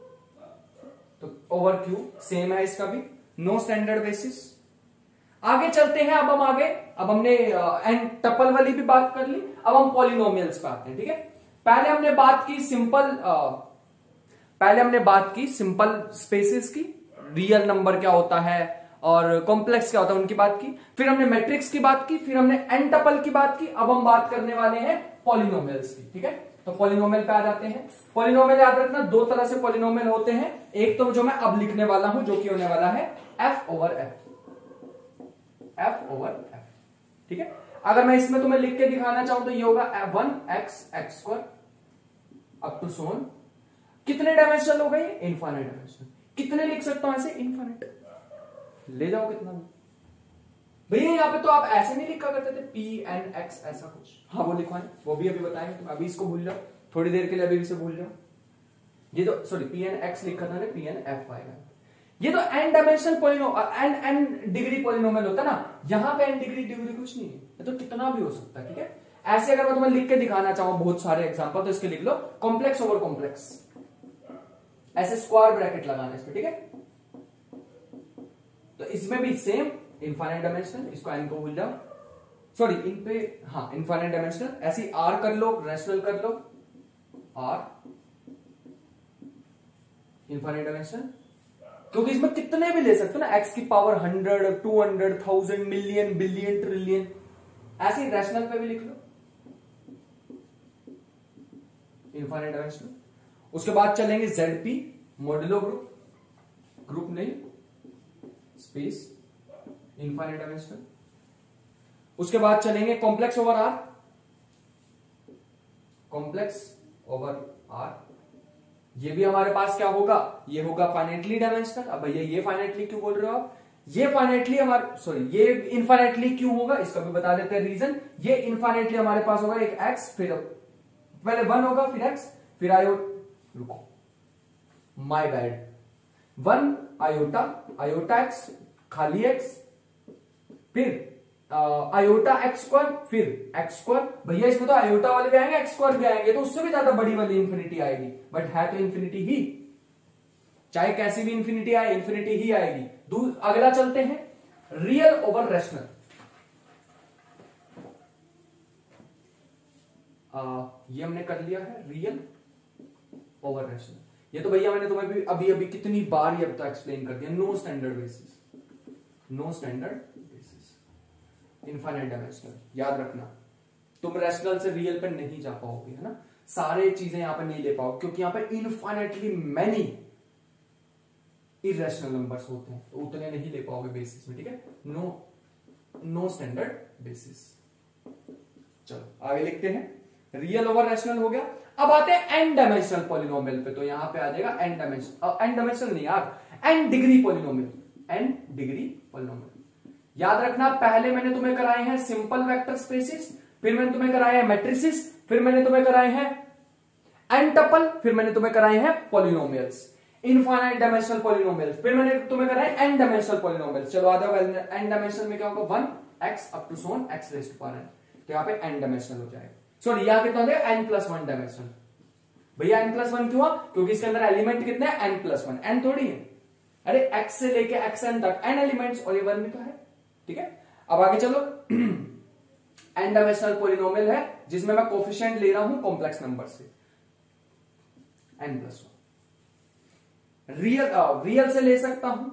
तो ओवर क्यू सेम है, इसका भी नो स्टैंडर्ड बेसिस। आगे चलते हैं, अब हम आगे, अब हमने एन टपल वाली भी बात कर ली, अब हम पॉलिनोमियल्स पे आते हैं, ठीक है। पहले हमने बात की सिंपल पहले हमने बात की सिंपल स्पेसेस की, रियल नंबर क्या होता है और कॉम्प्लेक्स क्या होता है उनकी बात की, फिर हमने मैट्रिक्स की बात की, फिर हमने एन टपल की बात की, अब हम बात करने वाले हैं पॉलिनोमियल्स की, ठीक है। तो पॉलिनोमियल पे आ जाते हैं। पॉलिनोमियल याद रखना, दो तरह से पॉलिनोमियल होते हैं, एक तो जो मैं अब लिखने वाला हूं जो कि होने वाला है F over F, F over F, ठीक है। अगर मैं इसमें तुम्हें लिख के दिखाना चाहूं तो ये होगा one x x square up to so on, कितने डायमेंशनल हो गए, इनफाइनाइट डायमेंशनल। कितने लिख सकता हूं ऐसे, इनफाइनाइट, ले जाओ कितना भैया। यहां पे तो आप ऐसे नहीं लिखा करते थे पी एन एक्स ऐसा कुछ, हाँ वो लिखवाएं, वो भी अभी बताएंगे, तुम अभी इसको भूल जाओ, थोड़ी देर के लिए अभी इसे भूल जाओ। ये तो सॉरी पी एन एक्स लिखा था ना, पी एन एफ आएगा। ये तो n dimensional polynomial, n n degree polynomial होता है ना, यहां पे एन डिग्री डिग्री कुछ नहीं है, ये तो कितना भी हो सकता है, ठीक है। ऐसे अगर मैं तुम्हें लिख के दिखाना चाहूं बहुत सारे एग्जांपल, तो इसके लिख लो कॉम्प्लेक्स ओवर कॉम्प्लेक्स, ऐसे स्क्वायर ब्रैकेट लगाना इस पे, ठीक है। तो इसमें भी सेम इनफाइनाइट डायमेंशनल, इसको एन को भूल जाओ, सॉरी इन पे हाँ इनफाइनाइट डायमेंशनल, ऐसी आर कर लो, रैशनल कर लो, आर इनफाइनाइट डायमेंशनल, क्योंकि इसमें कितने भी ले सकते हो ना, एक्स की power hundred, two hundred, thousand, million, billion, trillion, ऐसे ही रैशनल पे भी लिख लो इनफाइनाइट डायमेंशनल। उसके बाद चलेंगे Z p modulo group, group नहीं स्पेस इनफाइनाइट डायमेंशनल। उसके बाद चलेंगे complex over R, complex over R, ये भी हमारे पास क्या होगा, ये होगा फाइनाइटली डायमेंशनल। अब भैया ये फाइनाइटली क्यों बोल रहे हो आप, ये फाइनाइटली हमारे सॉरी ये इनफाइनाइटली क्यों होगा, इसका भी बता देते हैं रीजन। ये इनफाइनाइटली हमारे पास होगा एक एक्स, फिर पहले वन होगा, फिर एक्स, फिर आयो, रुको my bad, one iota, iota x खाली एक्स, फिर आयोटा एक्स स्क्वायर, फिर एक्स स्क्वायर। भैया इसमें तो आयोटा वाले भी आएंगे, एक्स स्क्वायर भी आएंगे, तो उससे भी ज्यादा बड़ी वाली इंफिनिटी आएगी, बट है तो इंफिनिटी ही, चाहे कैसी भी इंफिनिटी आए इंफिनिटी ही आएगी। दूर अगला चलते हैं, रियल ओवर रैशनल। ये हमने कर लिया है, रियल ओवर रैशनल। ये तो भैया मैंने तुम्हें भी अभी अभी कितनी बार ये अब तक एक्सप्लेन कर दिया, no standard basis, no standard basis, infinite dimensional. याद रखना, तुम रैशनल से रियल पे नहीं जा पाओगे, है ना, सारे चीजें यहां पे नहीं ले पाओगे, क्योंकि यहां पे इनफाइनाइटली मैनी इरेशनल नंबर्स होते हैं, तो उतने नहीं ले पाओगे बेसिस में, ठीक है। No no standard basis. चलो आगे लिखते हैं, रियल ओवर रैशनल हो गया। अब आते हैं एन डायमेंशनल पॉलिनोमियल पे, तो यहां पे आ जाएगा एन डायमेंशनल, एन डायमेंशनल नहीं यार, n degree polynomial, n degree polynomial. याद रखना, पहले मैंने तुम्हें कराए हैं सिंपल वेक्टर स्पेसिस, फिर मैंने तुम्हें कराए हैं मैट्रिसेस, फिर मैंने तुम्हें कराए हैं एन टपल, फिर मैंने तुम्हें कराए हैं पॉलिनोमियल्स, इनफाइनाइट डायमेंशनल पॉलिनोमियल्स, फिर मैंने तुम्हें कराए एन डायमेंशनल पॉलिनोमियल्स। चलो आ जाओ, एन डायमेंशनल में क्या होगा, one x up to so on x raise to power n, तो यहाँ पे एन डायमेंशनल हो जाएगा। सॉरी यहां कितना हो जाएगा, एन प्लस वन डायमेंशनल। भैया एन प्लस वन क्यों, क्योंकि इसके अंदर एलिमेंट कितने हैं, एन प्लस वन, एन थोड़ी है, अरे एक्स से लेके एक्स एन तक एन एलिमेंट्स, और ये वन भी तो है, ठीक है। अब आगे चलो, एन डायमेंशनल पॉलिनोमियल है जिसमें मैं कोफिशिएंट ले रहा हूं कॉम्प्लेक्स नंबर से, n plus one. Real real से ले सकता हूं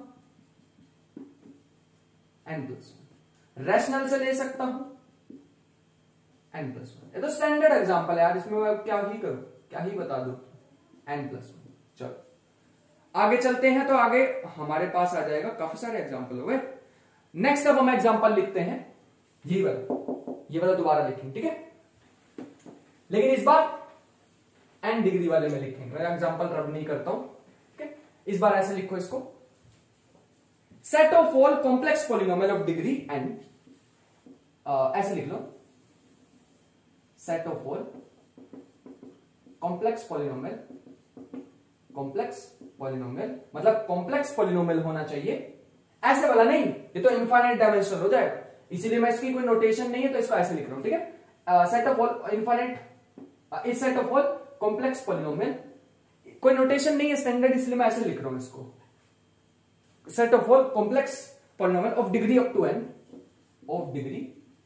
एन प्लस वन, रैशनल से ले सकता हूं एन प्लस वन। ये तो स्टैंडर्ड एग्जांपल है यार, इसमें मैं क्या ही करूं, क्या ही बता दूं, एन प्लस वन। चलो आगे चलते हैं, तो आगे हमारे पास आ जाएगा, काफी सारे एग्जांपल हो गए। नेक्स्ट अब हम एग्जांपल लिखते हैं, ये वाला, ये वाला दोबारा लिखेंगे, ठीक है, लेकिन इस बार एन डिग्री वाले में लिखेंगे, मैं एग्जांपल रब नहीं करता हूं, ठीक है। इस बार ऐसे लिखो इसको, set of all complex polynomial of degree n, ऐसे लिख लो, set of all complex polynomial, complex polynomial मतलब कॉम्प्लेक्स पॉलिनोमियल होना चाहिए, ऐसे वाला नहीं, ये तो इनफाइनाइट डायमेंशनल हो जाएगा, इसीलिए मैं इसकी कोई नोटेशन नहीं है तो इसको ऐसे लिख रहा हूं, ठीक है। सेट ऑफ ऑल इनफाइनाइट, इस set of all complex polynomial, कोई नोटेशन नहीं है स्टैंडर्ड, इसलिए मैं ऐसे लिख रहा हूं इसको, set of all complex polynomial of degree up to n, of degree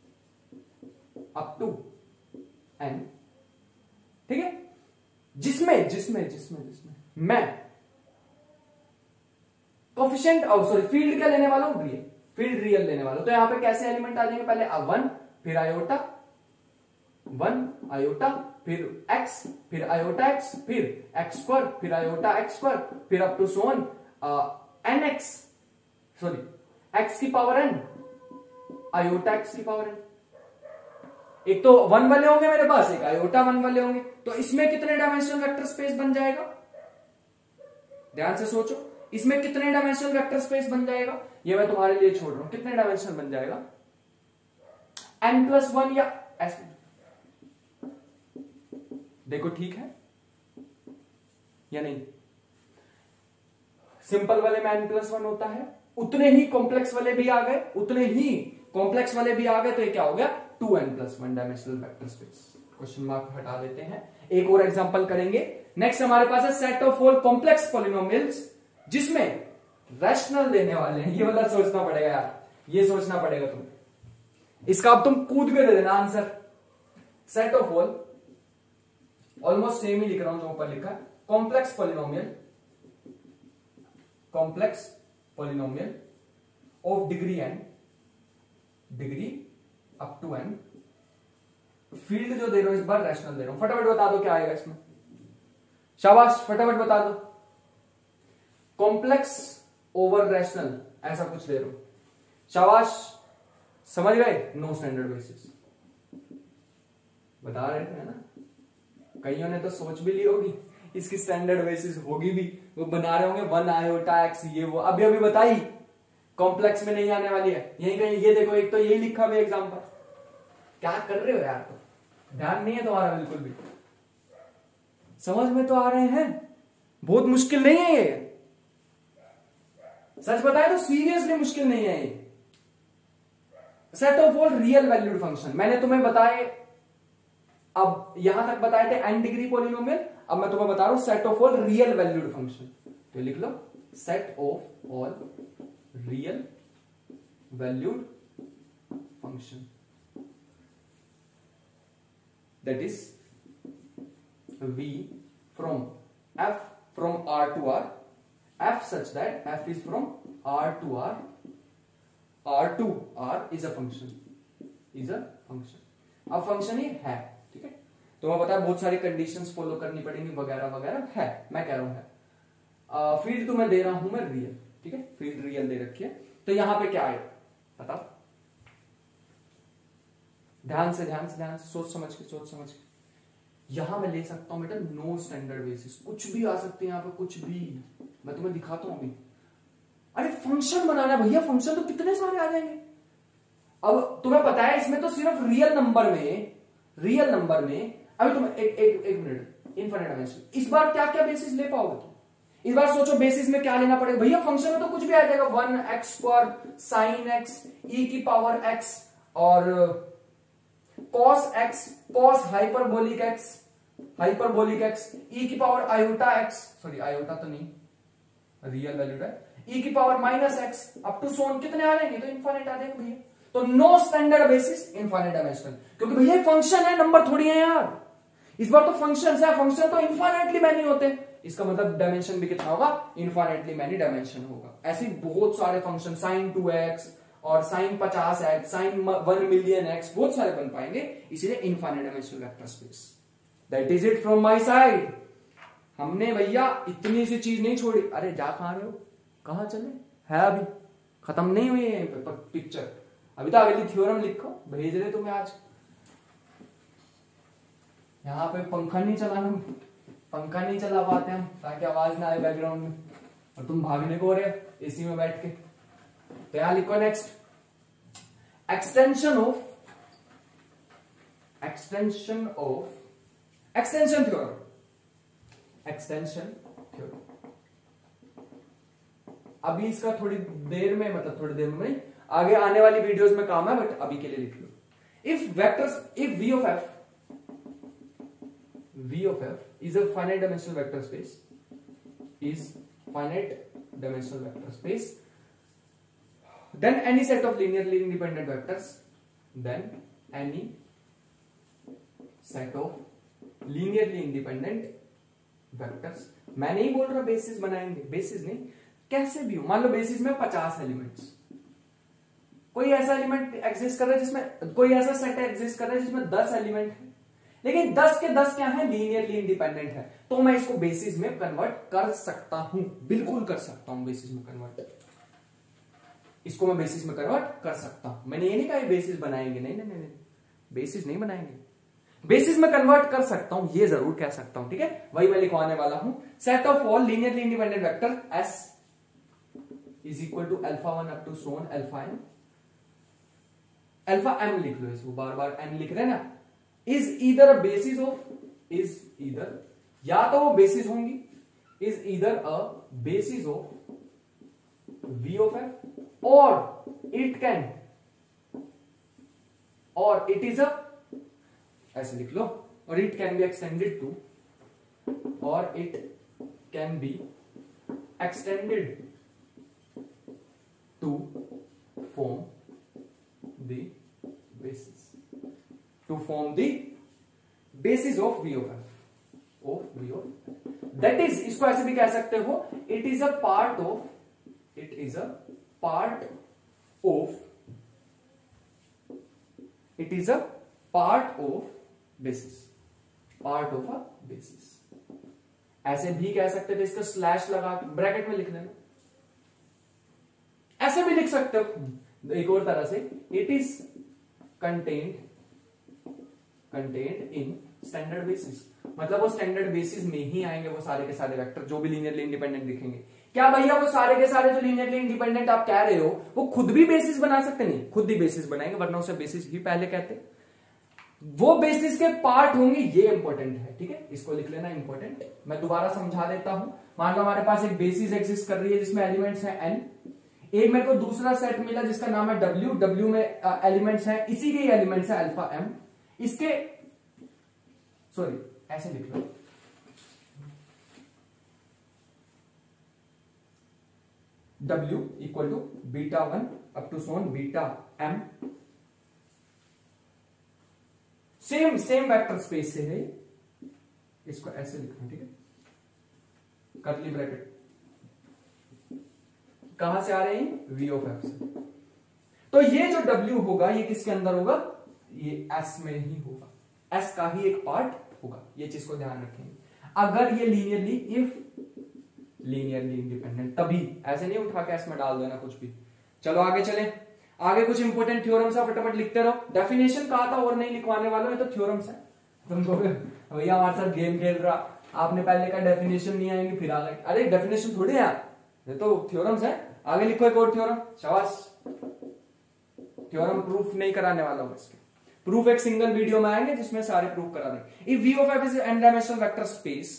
up to n, ठीक है, जिसमें जिसमें जिसमें जिसमें मैं कोफिशिएंट, सॉरी फील्ड क्या लेने वाला हूं, रियल, फील्ड रियल लेने वाला हूं। तो यहां पे कैसे एलिमेंट आ जाएंगे, पहले वन, फिर आयोटा, वन आयोटा, फिर एक्स, फिर आयोटा एक्स, फिर एक्स स्क्वायर, फिर आयोटा एक्स स्क्वायर, फिर up to so on n x, sorry x की पावर एन, आयोटा एक्स की पावर एन। एक तो वन वाले होंगे मेरे पास, एक आयोटा वन वाले होंगे, तो इसमें कितने डायमेंशनल वेक्टर स्पेस बन जाएगा, ध्यान से सोचो, इसमें कितने डायमेंशनल वेक्टर स्पेस बन जाएगा, ये मैं तुम्हारे लिए छोड़ रहा हूं, कितने डायमेंशनल बन जाएगा, एन प्लस वन या ऐसे, देखो ठीक है या नहीं, सिंपल वाले में एन प्लस वन होता है, उतने ही कॉम्प्लेक्स वाले भी आ गए, उतने ही कॉम्प्लेक्स वाले भी आ गए, तो ये क्या हो गया, two n plus one dimensional vector space. Question mark हटा देते हैं, एक और एग्जांपल करेंगे। नेक्स्ट हमारे पास है set of all complex polynomials जिसमें रैशनल देने वाले हैं, ये वाला सोचना पड़ेगा यार, ये सोचना पड़ेगा तुम, इसका अब तुम कूद के दे देना answer. Set of all, almost same ही लिख रहा हूं जो ऊपर लिखा है, complex polynomial, complex polynomial of degree n, degree up to n, field जो दे रहा हूं इस बार रैशनल दे रहा हूं। फटाफट बता दो क्या आएगा इसमें, शाबाश फटाफट बता दो, कॉम्प्लेक्स ओवर रैशनल ऐसा कुछ दे रहा हूं, शाबाश समझ गए, नो स्टैंडर्ड बेसिस, बता रहे थे ना, कईयों ने तो सोच भी ली होगी इसकी स्टैंडर्ड बेसिस होगी भी, वो बना रहे होंगे वन आयोटा एक्स, ये वो अभी अभी बताई, कॉम्प्लेक्स में नहीं आने वाली है, यही कहीं, ये देखो एक तो यही लिखा हुआ एग्जांपल, क्या कर रहे हो यार, तो ध्यान नहीं है तुम्हारा बिल्कुल भी, समझ में तो आ रहे हैं, बहुत मुश्किल नहीं है ये, सच बताए तो सीरियसली मुश्किल नहीं है ये। Set of all real valued function मैंने तुम्हें बताए, अब यहां तक बताए थे एन डिग्री पॉलिनोमियल, अब मैं तुम्हें बता रहा हूं set of all real valued function. तो लिख लो set of all real valued function, that is v from f from r to r, f such that f is from r to r, r to r is a function, is a function। अब function ही है, ठीक है। तो मैं बता बहुत सारी कंडीशंस फॉलो करनी पड़ेंगी वगैरह वगैरह है, मैं कह रहा हूं है। फील्ड तो मैं दे रहा हूं मैं रियल, ठीक है, फील्ड रियल दे रखी है। तो यहां पे क्या आएगा बताओ, ध्यान से ध्यान से ध्यान से सोच समझ के सोच समझ के। यहां मैं ले सकता हूं बेटा नो स्टैंडर्ड बेसिस, कुछ भी आ सकते हैं यहां पे, कुछ भी। मैं तुम्हें दिखाता हूं अभी। अरे फंक्शन बनाना भैया, फंक्शन तो कितने सारे आ जाएंगे। अब तुम्हें पता है इसमें तो सिर्फ रियल नंबर में, रियल नंबर में अभी तुम एक एक एक मिनट इनफिनिट डायमेंशन, इस बार क्या क्या बेसिस ले पाओगे तुम? इस बार सोचो बेसिस में क्या लेना पड़ेगा भैया। फंक्शन में तो कुछ भी आ जाएगा, one x square sine x e की पावर एक्स और cos x, cos hyperbolic x, hyperbolic x e की power iota x, sorry iota तो नहीं रियल वैल्यू है, ई की power minus x up to so on कितने आ जाएंगे? तो इनफाइनाइट आ जाएंगे भैया। तो no standard basis infinite dimensional, क्योंकि भैया फंक्शन है, नंबर थोड़ी है यार। इस बार तो फंक्शन है, फंक्शन तो इनफाइनाइटली मैनी होते, इसका मतलब डायमेंशन भी कितना होगा? इनफाइनाइटली मैनी डायमेंशन होगा। ऐसे बहुत सारे फंक्शन साइन टू एक्स और साइन पचास x, sine one million x, बहुत सारे बन पाएंगे, इसीलिए infinite dimensional vector space. That is it from my side. हमने भैया इतनी सी चीज नहीं छोड़ी। अरे जा कहां रहे हो, कहां चले? है अभी खत्म नहीं हुई है पिक्चर, अभी तो अगली थ्योरम लिखो, भेज रहे तुम्हें आज। यहाँ पे पंखा नहीं चलाना, पंखा नहीं चला पाते हम ताकि आवाज ना आए बैकग्राउंड में, और तुम भागने को हो रहे हो एसी में बैठ के। तो यहां लिखो next, extension of, extension of extension theorem, extension theorem. अभी इसका थोड़ी देर में, मतलब थोड़ी देर में नहीं, आगे आने वाली वीडियोस में काम है, बट अभी के लिए लिख लो। If vectors, if v of f, v of f is a finite dimensional vector space, is finite dimensional vector space, then any set of linearly independent vectors, then any set of linearly independent vectors। मैं नहीं बोल रहा basis बनाएंगे, basis नहीं, कैसे भी हो। मान लो बेसिस में पचास एलिमेंट्स, कोई ऐसा एलिमेंट एग्जिस्ट कर रहा है जिसमें, कोई ऐसा सेट एग्जिस्ट कर रहा है जिसमें दस एलिमेंट है, लेकिन दस के दस क्या है? लीनियरली इंडिपेंडेंट है। तो मैं इसको बेसिस में कन्वर्ट कर सकता हूं, बिल्कुल कर सकता हूं बेसिस में कन्वर्ट, इसको मैं बेसिस में कन्वर्ट कर सकता हूं। मैंने ये नहीं कहा बेसिस बनाएंगे, नहीं नहीं नहीं, बेसिस नहीं बनाएंगे, बेसिस में कन्वर्ट कर सकता हूं, ये जरूर कह सकता हूं, ठीक है। वही मैं लिखवाने वाला हूं। Set of all linearly independent vector S is equal to alpha one up to so on alpha n, alpha m लिख लो, इसको बार बार एन लिख रहे हैं ना। Is either a basis of, is either, या तो वो बेसिस होंगी, is either a basis of v of f, और इट कैन, और इट इज अ, ऐसे लिख लो, और it can be extended to, और it can be extended to form the basis, to form the basis of v of f, of v of f. That is, इसको ऐसे भी कह सकते हो, it is a part of, it is a part of, it is a part of basis, part of a basis। ऐसे भी कह सकते थे, इसका स्लैश लगा ब्रैकेट में लिख देना, ऐसे भी लिख सकते हो एक और तरह से, it is contained, contained in standard basis, मतलब वो स्टैंडर्ड बेसिस में ही आएंगे वो सारे के सारे वेक्टर जो भी लीनियरली इंडिपेंडेंट दिखेंगे। क्या भैया वो सारे के सारे जो लीनियरली इंडिपेंडेंट आप कह रहे हो वो खुद भी बेसिस बना सकते? नहीं, खुद ही बेसिस बनाएंगे, वरना उसे बेसिस ही पहले कहते। वो बेसिस के पार्ट होंगे, ये इंपॉर्टेंट है, ठीक है, इसको लिख लेना इंपॉर्टेंट। मैं दोबारा समझा देता हूं। मान लो हमारे पास एक बेसिस एग्जिस्ट कर रही है जिसमें एलिमेंट्स हैं एन, एक मेरे को दूसरा सेट मिला जिसका नाम है डब्ल्यू, डब्ल्यू में एलिमेंट्स हैं, इसी के एलिमेंट्स है अल्फा एम, इसके सॉरी ऐसे लिख लो, W equal to beta one up to so on beta m, same same vector space से है, इसको ऐसे लिखना, ठीक है, कर्ली ब्रैकेट कहां से आ रहे हैं, V ऑफ F से। तो ये जो W होगा ये किसके अंदर होगा, ये S में ही होगा, S का ही एक पार्ट होगा, ये चीज को ध्यान रखेंगे। अगर ये लीनियरली, इफ लीनियरली इंडिपेंडेंट, तभी, ऐसे नहीं उठा के एस में डाल देना कुछ भी। चलो आगे चलें, आगे कुछ इंपोर्टेंट थ्योरम्स है, फटाफट लिखते रहो। डेफिनेशन कहा था और नहीं लिखवाने वालों, ये तो थ्योरम्स है। तुमको भैया हमारे साथ गेम खेल रहा, आपने पहले का डेफिनेशन नहीं आएंगे फिर आ गए, अरे डेफिनेशन थोड़ी है, ये तो थ्योरम्स है। आगे लिखो एक और थ्योरम, शाबाश। थ्योरम प्रूफ नहीं कराने वाला हूं, इसके प्रूफ एक सिंगल वीडियो में आएंगे जिसमें सारे प्रूफ करा देंगे। If V of F is n dimensional vector space,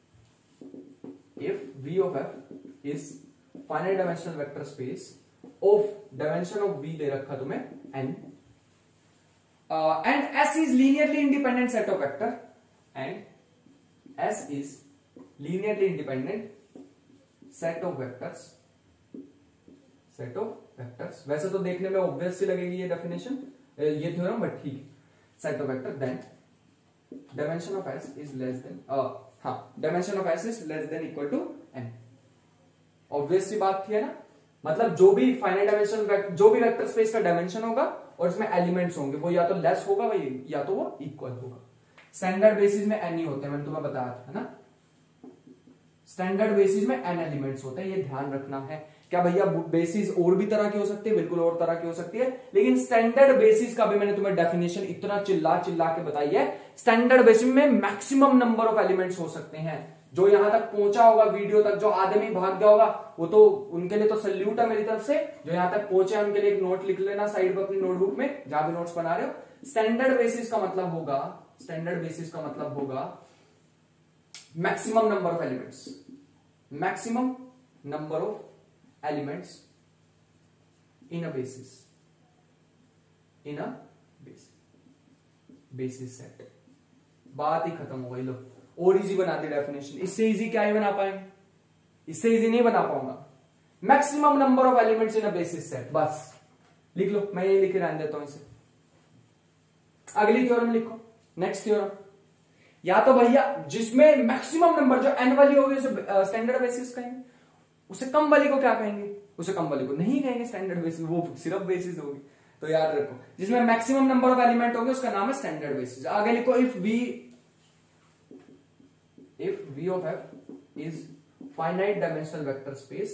if V of F is finite dimensional vector space of dimension of V दे रखा तुम्हें n, uh, and S is linearly independent set of vector, and S is linearly independent set of vectors, set of vectors। वैसे तो देखने में obvious सी लगेगी ये definition, ये थ्योरम, बट ठीक है, set of vector, then dimension of S is less than uh, हाँ, dimension of S is less than equal to n. Obvious सी बात थी है ना, मतलब जो भी फाइनाइट डायमेंशन, जो भी वेक्टर स्पेस का डायमेंशन होगा और इसमें एलिमेंट्स होंगे, वो या तो लेस होगा वही, या तो वो इक्वल होगा। स्टैंडर्ड बेसिस में एन ही होते हैं, मैंने तुम्हें बताया था ना, स्टैंडर्ड बेसिस में एन एलिमेंट्स होते हैं, ये ध्यान रखना है। क्या भैया बेसिस और भी तरह की हो सकती है, बिल्कुल और तरह की हो सकती है, लेकिन स्टैंडर्ड बेसिस का भी मैंने तुम्हें डेफिनेशन इतना चिल्ला चिल्ला के बताई है। स्टैंडर्ड बेसिस में मैक्सिमम नंबर ऑफ एलिमेंट्स हो सकते हैं। जो यहां तक पहुंचा होगा वीडियो तक, जो आदमी भाग गया होगा, वो तो उनके लिए तो सल्यूट है मेरी तरफ से। जो यहां तक पहुंचे हैं उनके लिए एक नोट लिख लेना साइड पर अपनी नोटबुक में, जहां भी नोट्स बना रहे हो। स्टैंडर्ड बेसिस का मतलब होगा, स्टैंडर्ड बेसिस का मतलब होगा maximum number of elements, maximum number of elements in a basis, in a basis, basis set। बात ही खत्म हो गई। लो और इजी बना दी डेफिनेशन, इससे इजी क्या ही बना पाएंगे, इससे इजी नहीं बना पाऊंगा। Maximum number of elements in a basis set, बस लिख लो, मैं ये लिख के रहने देता हूं इसे। अगली थ्योरम लिखो, नेक्स्ट थ्योरम, या तो भैया जिसमें मैक्सिमम नंबर, जो एन वाली होगी उसे स्टैंडर्ड बेसिस कहेंगे, उसे कम वाली को क्या कहेंगे, उसे कम वाली को नहीं कहेंगे स्टैंडर्ड बेसिस, वो सिर्फ बेसिस होगी। तो याद रखो, जिसमें मैक्सिमम नंबर ऑफ एलिमेंट होंगे उसका नाम है स्टैंडर्ड बेसिस। आगे लिखो, if V if V of F is finite dimensional vector space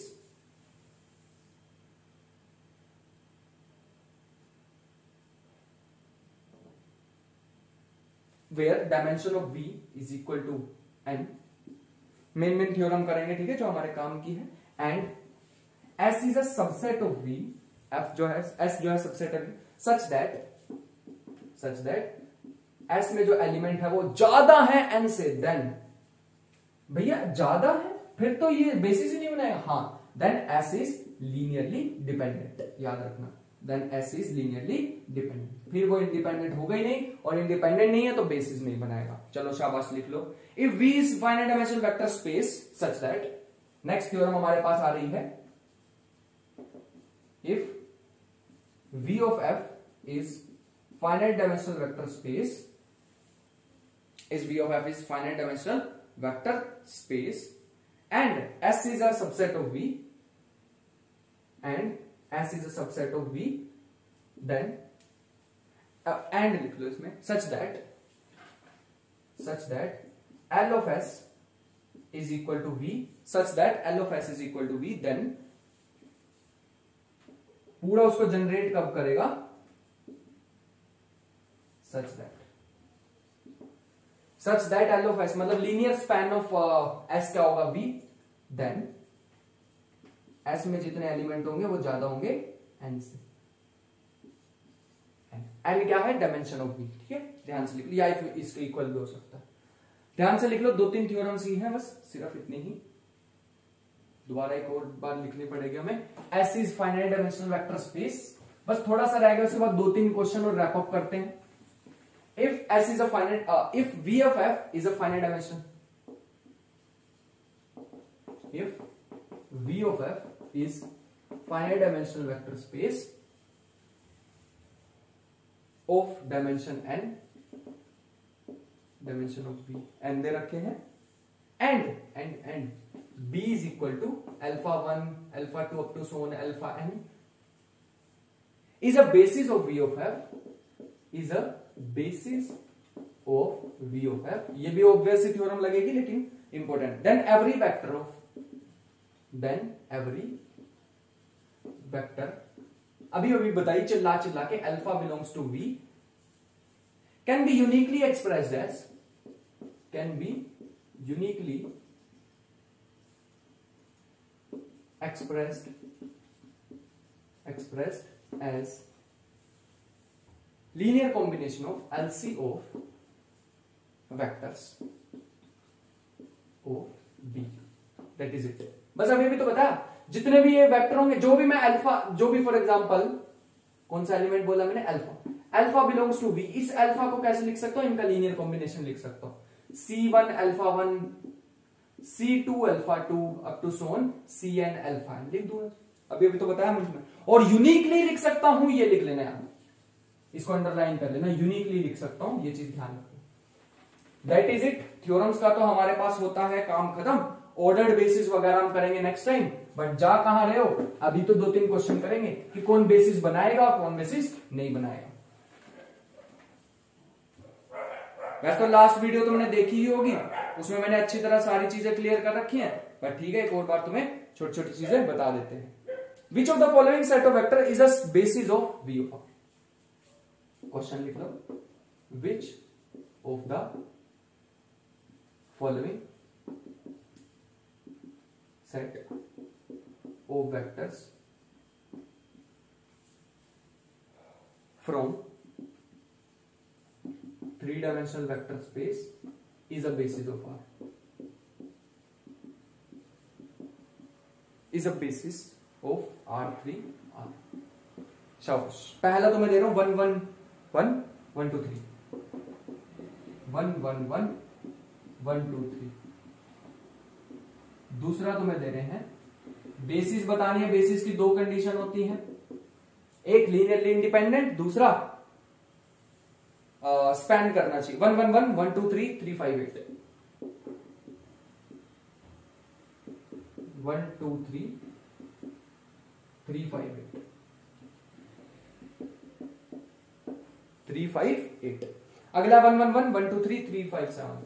where dimension of V is equal to n, main main theorem करेंगे, ठीक है, जो हमारे काम की है। And S is a subset of V, F जो है, S जो है सबसेट है, such that such that S में जो एलिमेंट है वो ज्यादा है N से, देन भैया ज्यादा है फिर तो ये बेसिस ही नहीं बनाएगा, हाँ, then S is linearly dependent, याद रखना, then S is linearly dependent। फिर वो इंडिपेंडेंट होगा ही नहीं, और इंडिपेंडेंट नहीं है तो बेसिस नहीं बनाएगा। चलो शाबाश, लिख लो, if V is finite dimensional vector space such that, next theorem हमारे पास आ रही है, if V of F is finite dimensional vector space, is V of F is finite dimensional vector space and S is a subset of V, and S is a subset of V, then uh, and लिख लो इसमें, such that such that L of S is equal to V, such that L of S is equal to V, then पूरा उसको generate कब करेगा, such that such that L of S मतलब linear span of S क्या होगा, V, then S में जितने element होंगे वो ज्यादा होंगे N से, एन क्या है, डायमेंशन ऑफ वी। ठीक है, ध्यान से लिख लो, या इसके इक्वल भी हो सकता है। ध्यान से लिख लो, दो तीन थ्योरम्स ही हैं बस, सिर्फ इतनी ही। दोबारा एक और बार लिखनी पड़ेगी हमें। S is finite dimensional vector space, बस थोड़ा सा रहेगा, उसके बाद दो तीन क्वेश्चन और रैप अप करते हैं। If S is a finite, if V of F is a finite dimension, if V of F is finite dimensional vector space of dimension n, dimension of V n दे रखे हैं, and and and b is equal to alpha one, alpha two up to so on alpha n is a basis of v of f, is a basis of v of f। ये भी obvious theorem लगेगी लेकिन important. then every vector of then every vector, अभी अभी बताइए चिल्ला चिल्ला के, alpha belongs to v can be uniquely expressed as, can be uniquely expressed expressed as linear combination of L C of vectors of B, that is it। बस अभी भी तो बता, जितने भी ये वेक्टर होंगे, जो भी मैं अल्फा, जो भी फॉर एग्जांपल कौन सा एलिमेंट बोला मैंने, alpha, alpha belongs to V, इस अल्फा को कैसे लिख सकता हूं, इनका लीनियर कॉम्बिनेशन लिख सकता हूं, c one alpha one, C two alpha two up to so on C N alpha n, लिख दूंगा। अभी अभी तो बताया मुझे, और यूनिकली लिख सकता हूं, ये लिख लेना है, इसको अंडरलाइन कर लेना, यूनिकली लिख सकता हूं, ये चीज ध्यान रखो। That is it. थ्योरम्स का तो हमारे पास होता है काम खत्म, ऑर्डर्ड बेसिस वगैरह हम करेंगे नेक्स्ट टाइम, बट जा कहां रहे हो, अभी तो दो तीन क्वेश्चन करेंगे कि कौन बेसिस बनाएगा कौन बेसिस नहीं बनाएगा। वैसे तो लास्ट वीडियो तुमने देखी ही होगी, उसमें मैंने अच्छी तरह सारी चीजें क्लियर कर रखी हैं, पर ठीक है एक और बार तुम्हें छोटी छोटी चीजें बता देते हैं। Which of the following set of vector is a basis of V of, question लिख लो, which of the following set of vectors from three dimensional vector space is a basis of R, is a basis of R three R। शाबाश। पहला तो मैं दे रहा हूं one one one one two three, one one one one two three. दूसरा तो मैं दे रहे हैं बेसिस बतानी है, बेसिस की दो कंडीशन होती हैं, एक लीनियरली इंडिपेंडेंट, दूसरा स्पैन uh, करना चाहिए, one one one one two three three five eight, one two three three five eight, three five eight. अगला one one one one two three three five seven,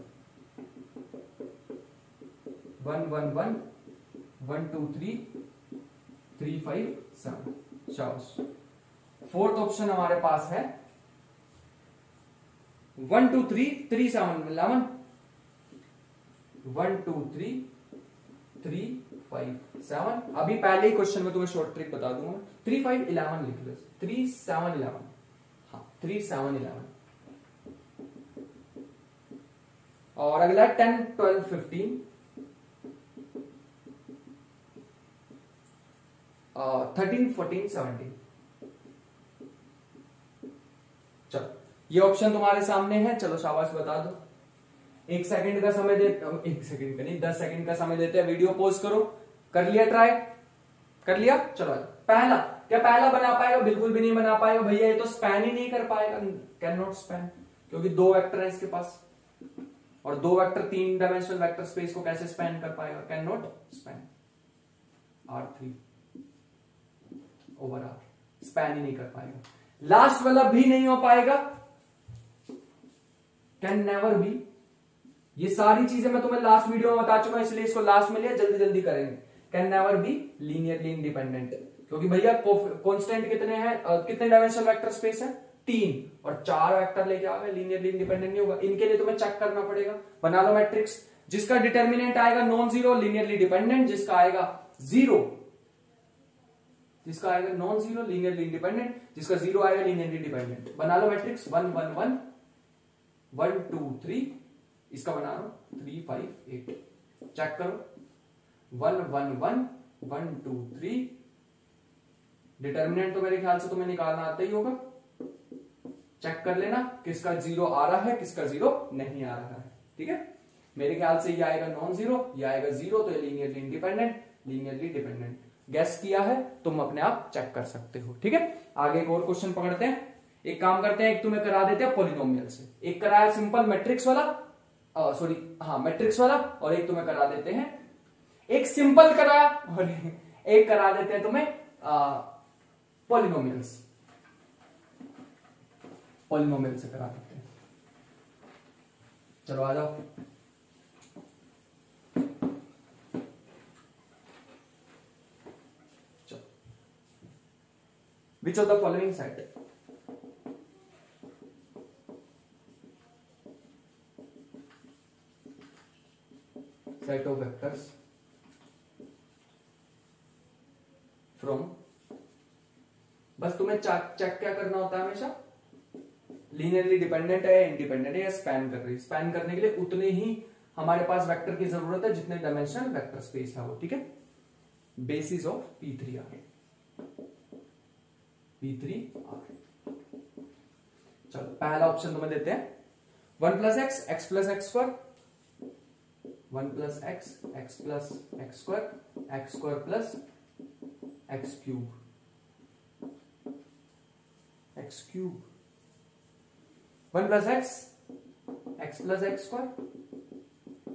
one one one one two three three five seven. शाबाश। Fourth option हमारे पास है one two three three seven eleven, one two three three five seven. अभी पहले ही question में तुम्हें short trick बता दूंगा, थ्री फाइव इलेवन लिख लो, थ्री सेवन इलेवन, हाँ थ्री सेवन इलेवन। और अगला ten twelve fifteen, thirteen fourteen seventeen. चलो ये ऑप्शन तुम्हारे सामने है, चलो शाबाश बता दो। एक सेकंड का समय दे, एक सेकंड का नहीं दस सेकंड का समय देते हैं, वीडियो पॉज करो। कर लिया ट्राई, कर लिया। चलो पहला, क्या पहला बना पाएगा? बिल्कुल भी नहीं बना पाएगा भैया, ये तो स्पैन ही नहीं कर पाएगा, कैन नॉट स्पैन, क्योंकि दो वेक्टर है इसके पास, और दो वेक्टर तीन डायमेंशनल वेक्टर स्पेस को कैसे स्पैन कर पाएगा? Can not span. R three over R, span ही नहीं कर पाएगा। लास्ट वाला भी नहीं हो पाएगा, कैन नेवर बी। ये सारी चीजें मैं तुम्हें लास्ट वीडियो में बता चुका हूं, इसलिए इसको लास्ट में लिया, जल्दी जल्दी करेंगे। Can never be linearly independent, क्योंकि भैया कांस्टेंट कितने हैं, कितने डायमेंशनल वेक्टर स्पेस है? तीन, और चार वेक्टर लेके आ गए, लीनियरली इंडिपेंडेंट नहीं होगा। इनके लिए तुम्हें चेक करना पड़ेगा, बना लो मैट्रिक्स। जिसका डिटर्मिनेंट आएगा नॉन जीरो लीनियरली डिपेंडेंट, जिसका आएगा जीरो जिसका आएगा नॉन जीरो लीनियरली इंडिपेंडेंट, जिसका जीरो आएगा लीनियरली डिपेंडेंट। बना लो matrix one one one one two three, इसका बना लो थ्री फाइव एट। चेक करो one one one one two three, determinant तो मेरे ख्याल से तुम्हें निकालना आता ही होगा। चेक कर लेना किसका जीरो आ रहा है किसका जीरो नहीं आ रहा है। ठीक है, मेरे ख्याल से ये आएगा नॉन जीरो, ये आएगा जीरो, तो ये linearly independent linearly dependent. Guess किया है तुम अपने आप चेक कर सकते हो। ठीक है, आगे एक और क्वेश्चन पकड़ते हैं। एक काम करते हैं, एक तुम्हें करा देते हैं पॉलिनोमियल से, एक कराया सिंपल मैट्रिक्स वाला, सॉरी हाँ मैट्रिक्स वाला, और एक तुम्हें करा देते हैं, एक सिंपल कराया और एक करा देते हैं तुम्हें पॉलिनोमियल्स, पॉलिनोमियल से करा देते हैं। चलो आ जाओ। चलो, which of the following set set of vectors from, बस तुम्हें चेक क्या करना होता है हमेशा, लीनियरली डिपेंडेंट है इंडिपेंडेंट है या स्पैन कर रही है। स्पैन करने के लिए उतने ही हमारे पास वेक्टर की जरूरत है जितने डायमेंशनल वेक्टर स्पेस है वो। ठीक है, basis of P three R, P three R. चलो पहला ऑप्शन तुम्हें देते हैं, one plus x x plus x square, one plus x x plus x square x square plus x cube x cube, one plus x x plus x square,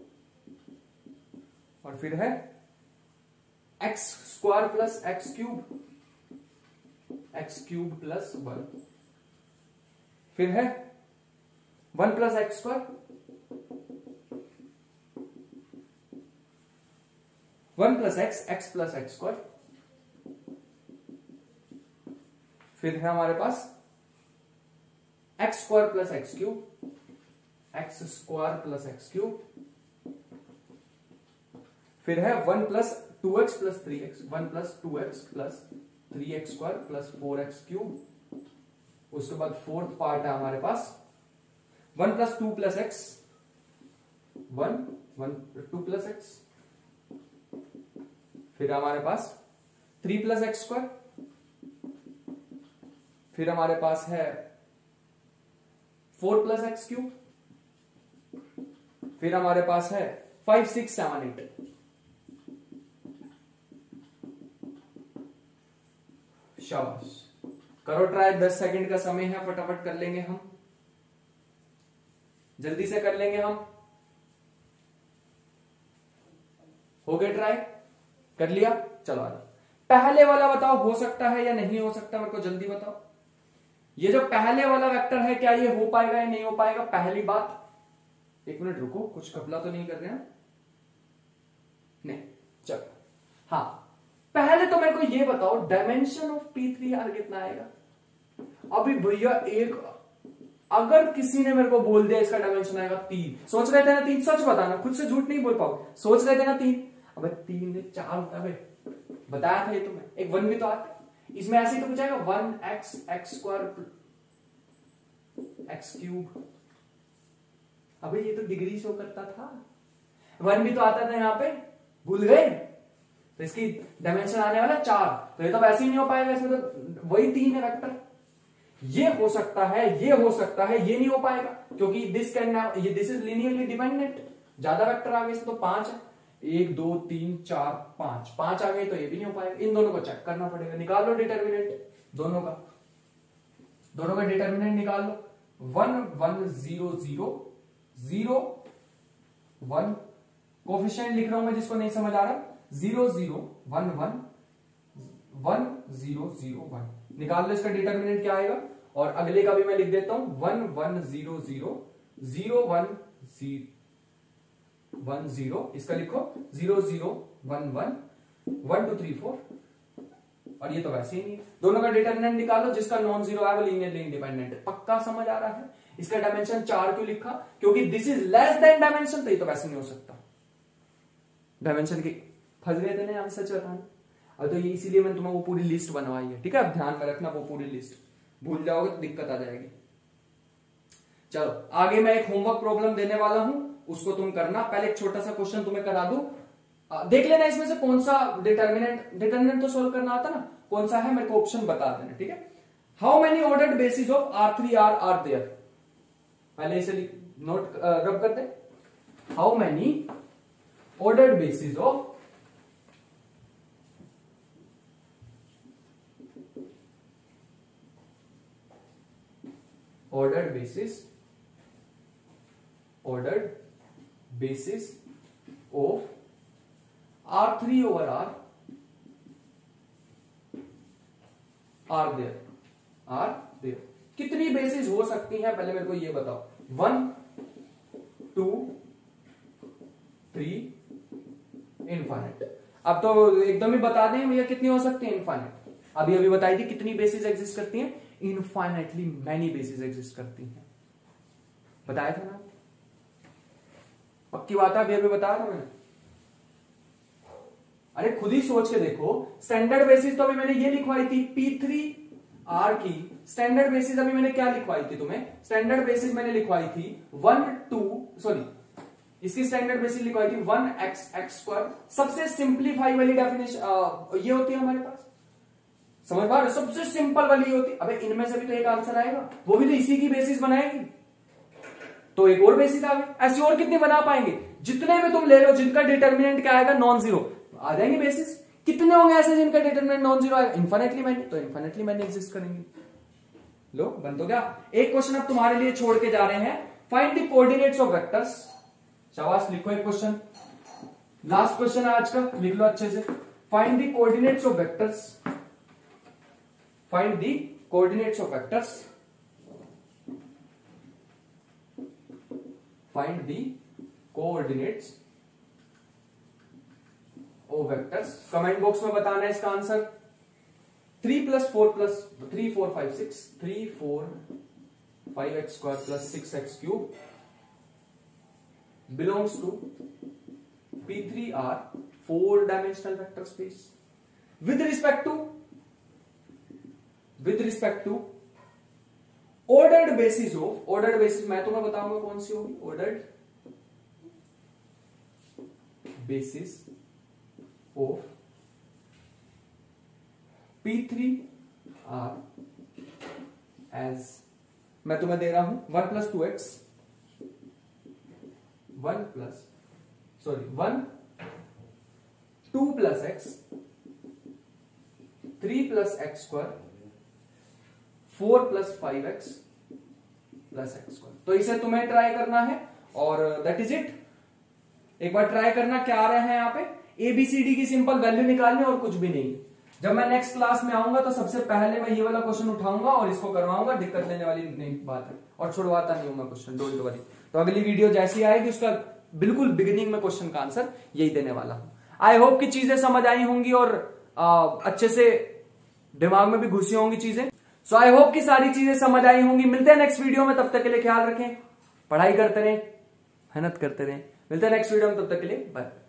और फिर है x square plus x cube x cube plus one, फिर है one plus x square one plus x x plus x square, फिर है हमारे पास x square plus x cube x square plus x cube, फिर है one plus two x plus three x one plus two x plus three x square plus four x cube, उसके बाद fourth part है हमारे पास one plus two plus x one one two plus x, फिर हमारे पास three plus x square, फिर हमारे पास है फोर प्लस एक्स क्यूब, फिर हमारे पास है फाइव सिक्स सेवन एट। शाबाश, करो ट्राई, दस सेकंड का समय है, फटाफट कर लेंगे हम, जल्दी से कर लेंगे हम। हो गए ट्राई, कर लिया? चलो आ जाओ, पहले वाला बताओ हो सकता है या नहीं हो सकता, मेरे को जल्दी बताओ। ये जो पहले वाला वेक्टर है क्या ये हो पाएगा या नहीं हो पाएगा? पहली बात, एक मिनट रुको, कुछ कपला तो नहीं कर रहे हैं? नहीं, चलो हाँ, पहले तो मेरे को ये बताओ dimension of P three R कितना आएगा? अभी भैया एक, अगर किसी ने मेरे को बोल दिया इसका डायमेंशन आएगा तीन, सोच रहे थे ना तीन, सच बताना, खुद से झूठ नहीं बोल पाओ, सोच रहे थे ना तीन, अबे तीन चार होता है, बताया था ये तुम्हें, एक वन भी तो आता है इसमें, ऐसे ही तो पूछाएगा one x x square x cube, अबे ये तो डिग्री शो करता था, वन भी तो आता था यहाँ पे, भूल गए? तो इसकी डायमेंशन आने वाला चार, तो ये तो वैसे ही नहीं हो पाएगा, इसमें तो वही तीन है वेक्टर। ये हो सकता है, ये हो सकता है, ये नहीं हो पाएगा क्योंकि दिस कैन ये दिस इज लीनियरली डिपेंडेंट, ज्यादा वेक्टर आ गए इसमें, तो पांच है, एक दो तीन चार पांच, पांच आ गए तो ये भी नहीं हो पाएगा। इन दोनों को चेक करना पड़ेगा, निकाल लो डिटर्मिनेंट दोनों का, दोनों का डिटर्मिनेंट निकाल लो, one one zero zero zero one, coefficient लिख रहा हूं मैं जिसको नहीं समझ आ रहा, zero zero one one one zero zero one, निकाल लो इसका डिटर्मिनेंट क्या आएगा। और अगले का भी मैं लिख देता हूं, one one zero zero zero one zero one zero, इसका लिखो zero zero one one one two three four, और ये तो वैसे ही नहीं है। दोनों का डिटर्मिनेंट निकालो, जिसका नॉन जीरो है वो लीनियरली इंडिपेंडेंट है। पक्का समझ आ रहा है? इसका डायमेंशन चार क्यों लिखा? क्योंकि this is less than dimension, तो ये तो वैसे नहीं हो सकता। डायमेंशन की फंस गए थे ना, हम सच बताना। अब तो ये इसीलिए मैंने तुम्हें वो पूरी लिस्ट बनवाई है, ठीक है। अब ध्यान में रखना वो पूरी लिस्ट, भूल जाओगे तो दिक्कत आ जाएगी। चलो आगे मैं एक होमवर्क प्रॉब्लम देने वाला हूं, उसको तुम करना। पहले एक छोटा सा क्वेश्चन तुम्हें करा दूं, देख लेना इसमें से कौन सा डिटर्मिनेंट, डिटर्मिनेंट तो सोल्व करना आता ना, कौन सा है मेरे को ऑप्शन बता देना, ठीक है। How many ordered basis of R three R are there, पहले इसे नोट रब करते। How many ordered basis of ordered basis ordered basis of R three over R are there are there कितनी बेसिस हो सकती हैं पहले मेरे को ये बताओ। One, two, three, infinite. अब तो एकदम ही बता दें भैया कितनी हो सकती है, इनफाइनाइट। अभी अभी बताई थी कितनी बेसिस एग्जिस्ट करती हैं, इनफाइनाइटली मैनी बेसिस एग्जिस्ट करती हैं, बताया था ना, पक्की बात है, अभी अभी बताया था मैंने। अरे खुद ही सोच के देखो, स्टैंडर्ड बेसिस तो अभी मैंने ये लिखवाई थी पी थ्री आर की, स्टैंडर्ड बेसिस अभी मैंने क्या लिखवाई थी तुम्हें, स्टैंडर्ड बेसिस मैंने लिखवाई थी वन टू सॉरी इसकी स्टैंडर्ड बेसिस लिखवाई थी वन एक्स एक्स स्क्वायर। सबसे सिंप्लीफाई वाली डेफिनेशन ये होती है हमारे पास, समझ पा रहे, सबसे सिंपल वाली होती। अबे इनमें से भी तो एक आंसर आएगा, वो भी तो इसी की बेसिस बनाएगी, तो एक और बेसिस आ गई। ऐसी और कितनी बना पाएंगे, जितने भी तुम ले लो जिनका डिटर्मिनेंट क्या आएगा, नॉन जीरो, आ जाएंगे बेसिस। कितने होंगे ऐसे जिनका डिटरमिनेंट नॉन जीरो आएगा, इनफिनिटली मैनी, तो इनफिनिटली मैनी एग्जिस्ट करेंगे। लो बन तो गया। एक क्वेश्चन अब तुम्हारे लिए छोड़ के जा रहे हैं, find the coordinates of vectors. शाबाश, लिखो एक क्वेश्चन, लास्ट क्वेश्चन है आज का, लिख लो अच्छे से। Find the coordinates of vectors, find the coordinates of vectors, find the coordinates of vectors. Comment box में बताना है इसका answer. Three plus four plus three four five six, three four five x square plus six x cube belongs to P three R four dimensional vector space with respect to with respect to ordered basis of, ordered basis मैं तुम्हें बताऊंगा कौन सी होगी, ordered basis of P three R as मैं तुम्हें दे रहा हूं one plus two x, one plus sorry one two plus x, three plus x square, four plus five x plus x square. तो इसे तुम्हें ट्राई करना है और दैट इज इट। एक बार ट्राई करना, क्या आ रहे हैं यहाँ पे, एबीसीडी की सिंपल वैल्यू निकालनी और कुछ भी नहीं। जब मैं नेक्स्ट क्लास में आऊंगा तो सबसे पहले मैं ये वाला क्वेश्चन उठाऊंगा और इसको करवाऊंगा, दिक्कत लेने वाली नहीं बात है, और छुड़वाता नहीं हूं मैं क्वेश्चन, डोंट वरी। तो अगली वीडियो जैसी आएगी उसका बिल्कुल बिगिनिंग में क्वेश्चन का आंसर यही देने वाला हूं। आई होप कि चीजें समझ आई होंगी और आ, अच्छे से दिमाग में भी घुसी होंगी चीजें। सो आई होप कि सारी चीजें समझ आई होंगी। मिलते हैं नेक्स्ट वीडियो में, तब तक के लिए ख्याल रखें, पढ़ाई करते रहें, मेहनत करते रहें। मिलते हैं नेक्स्ट वीडियो में, तब तक के लिए बाय।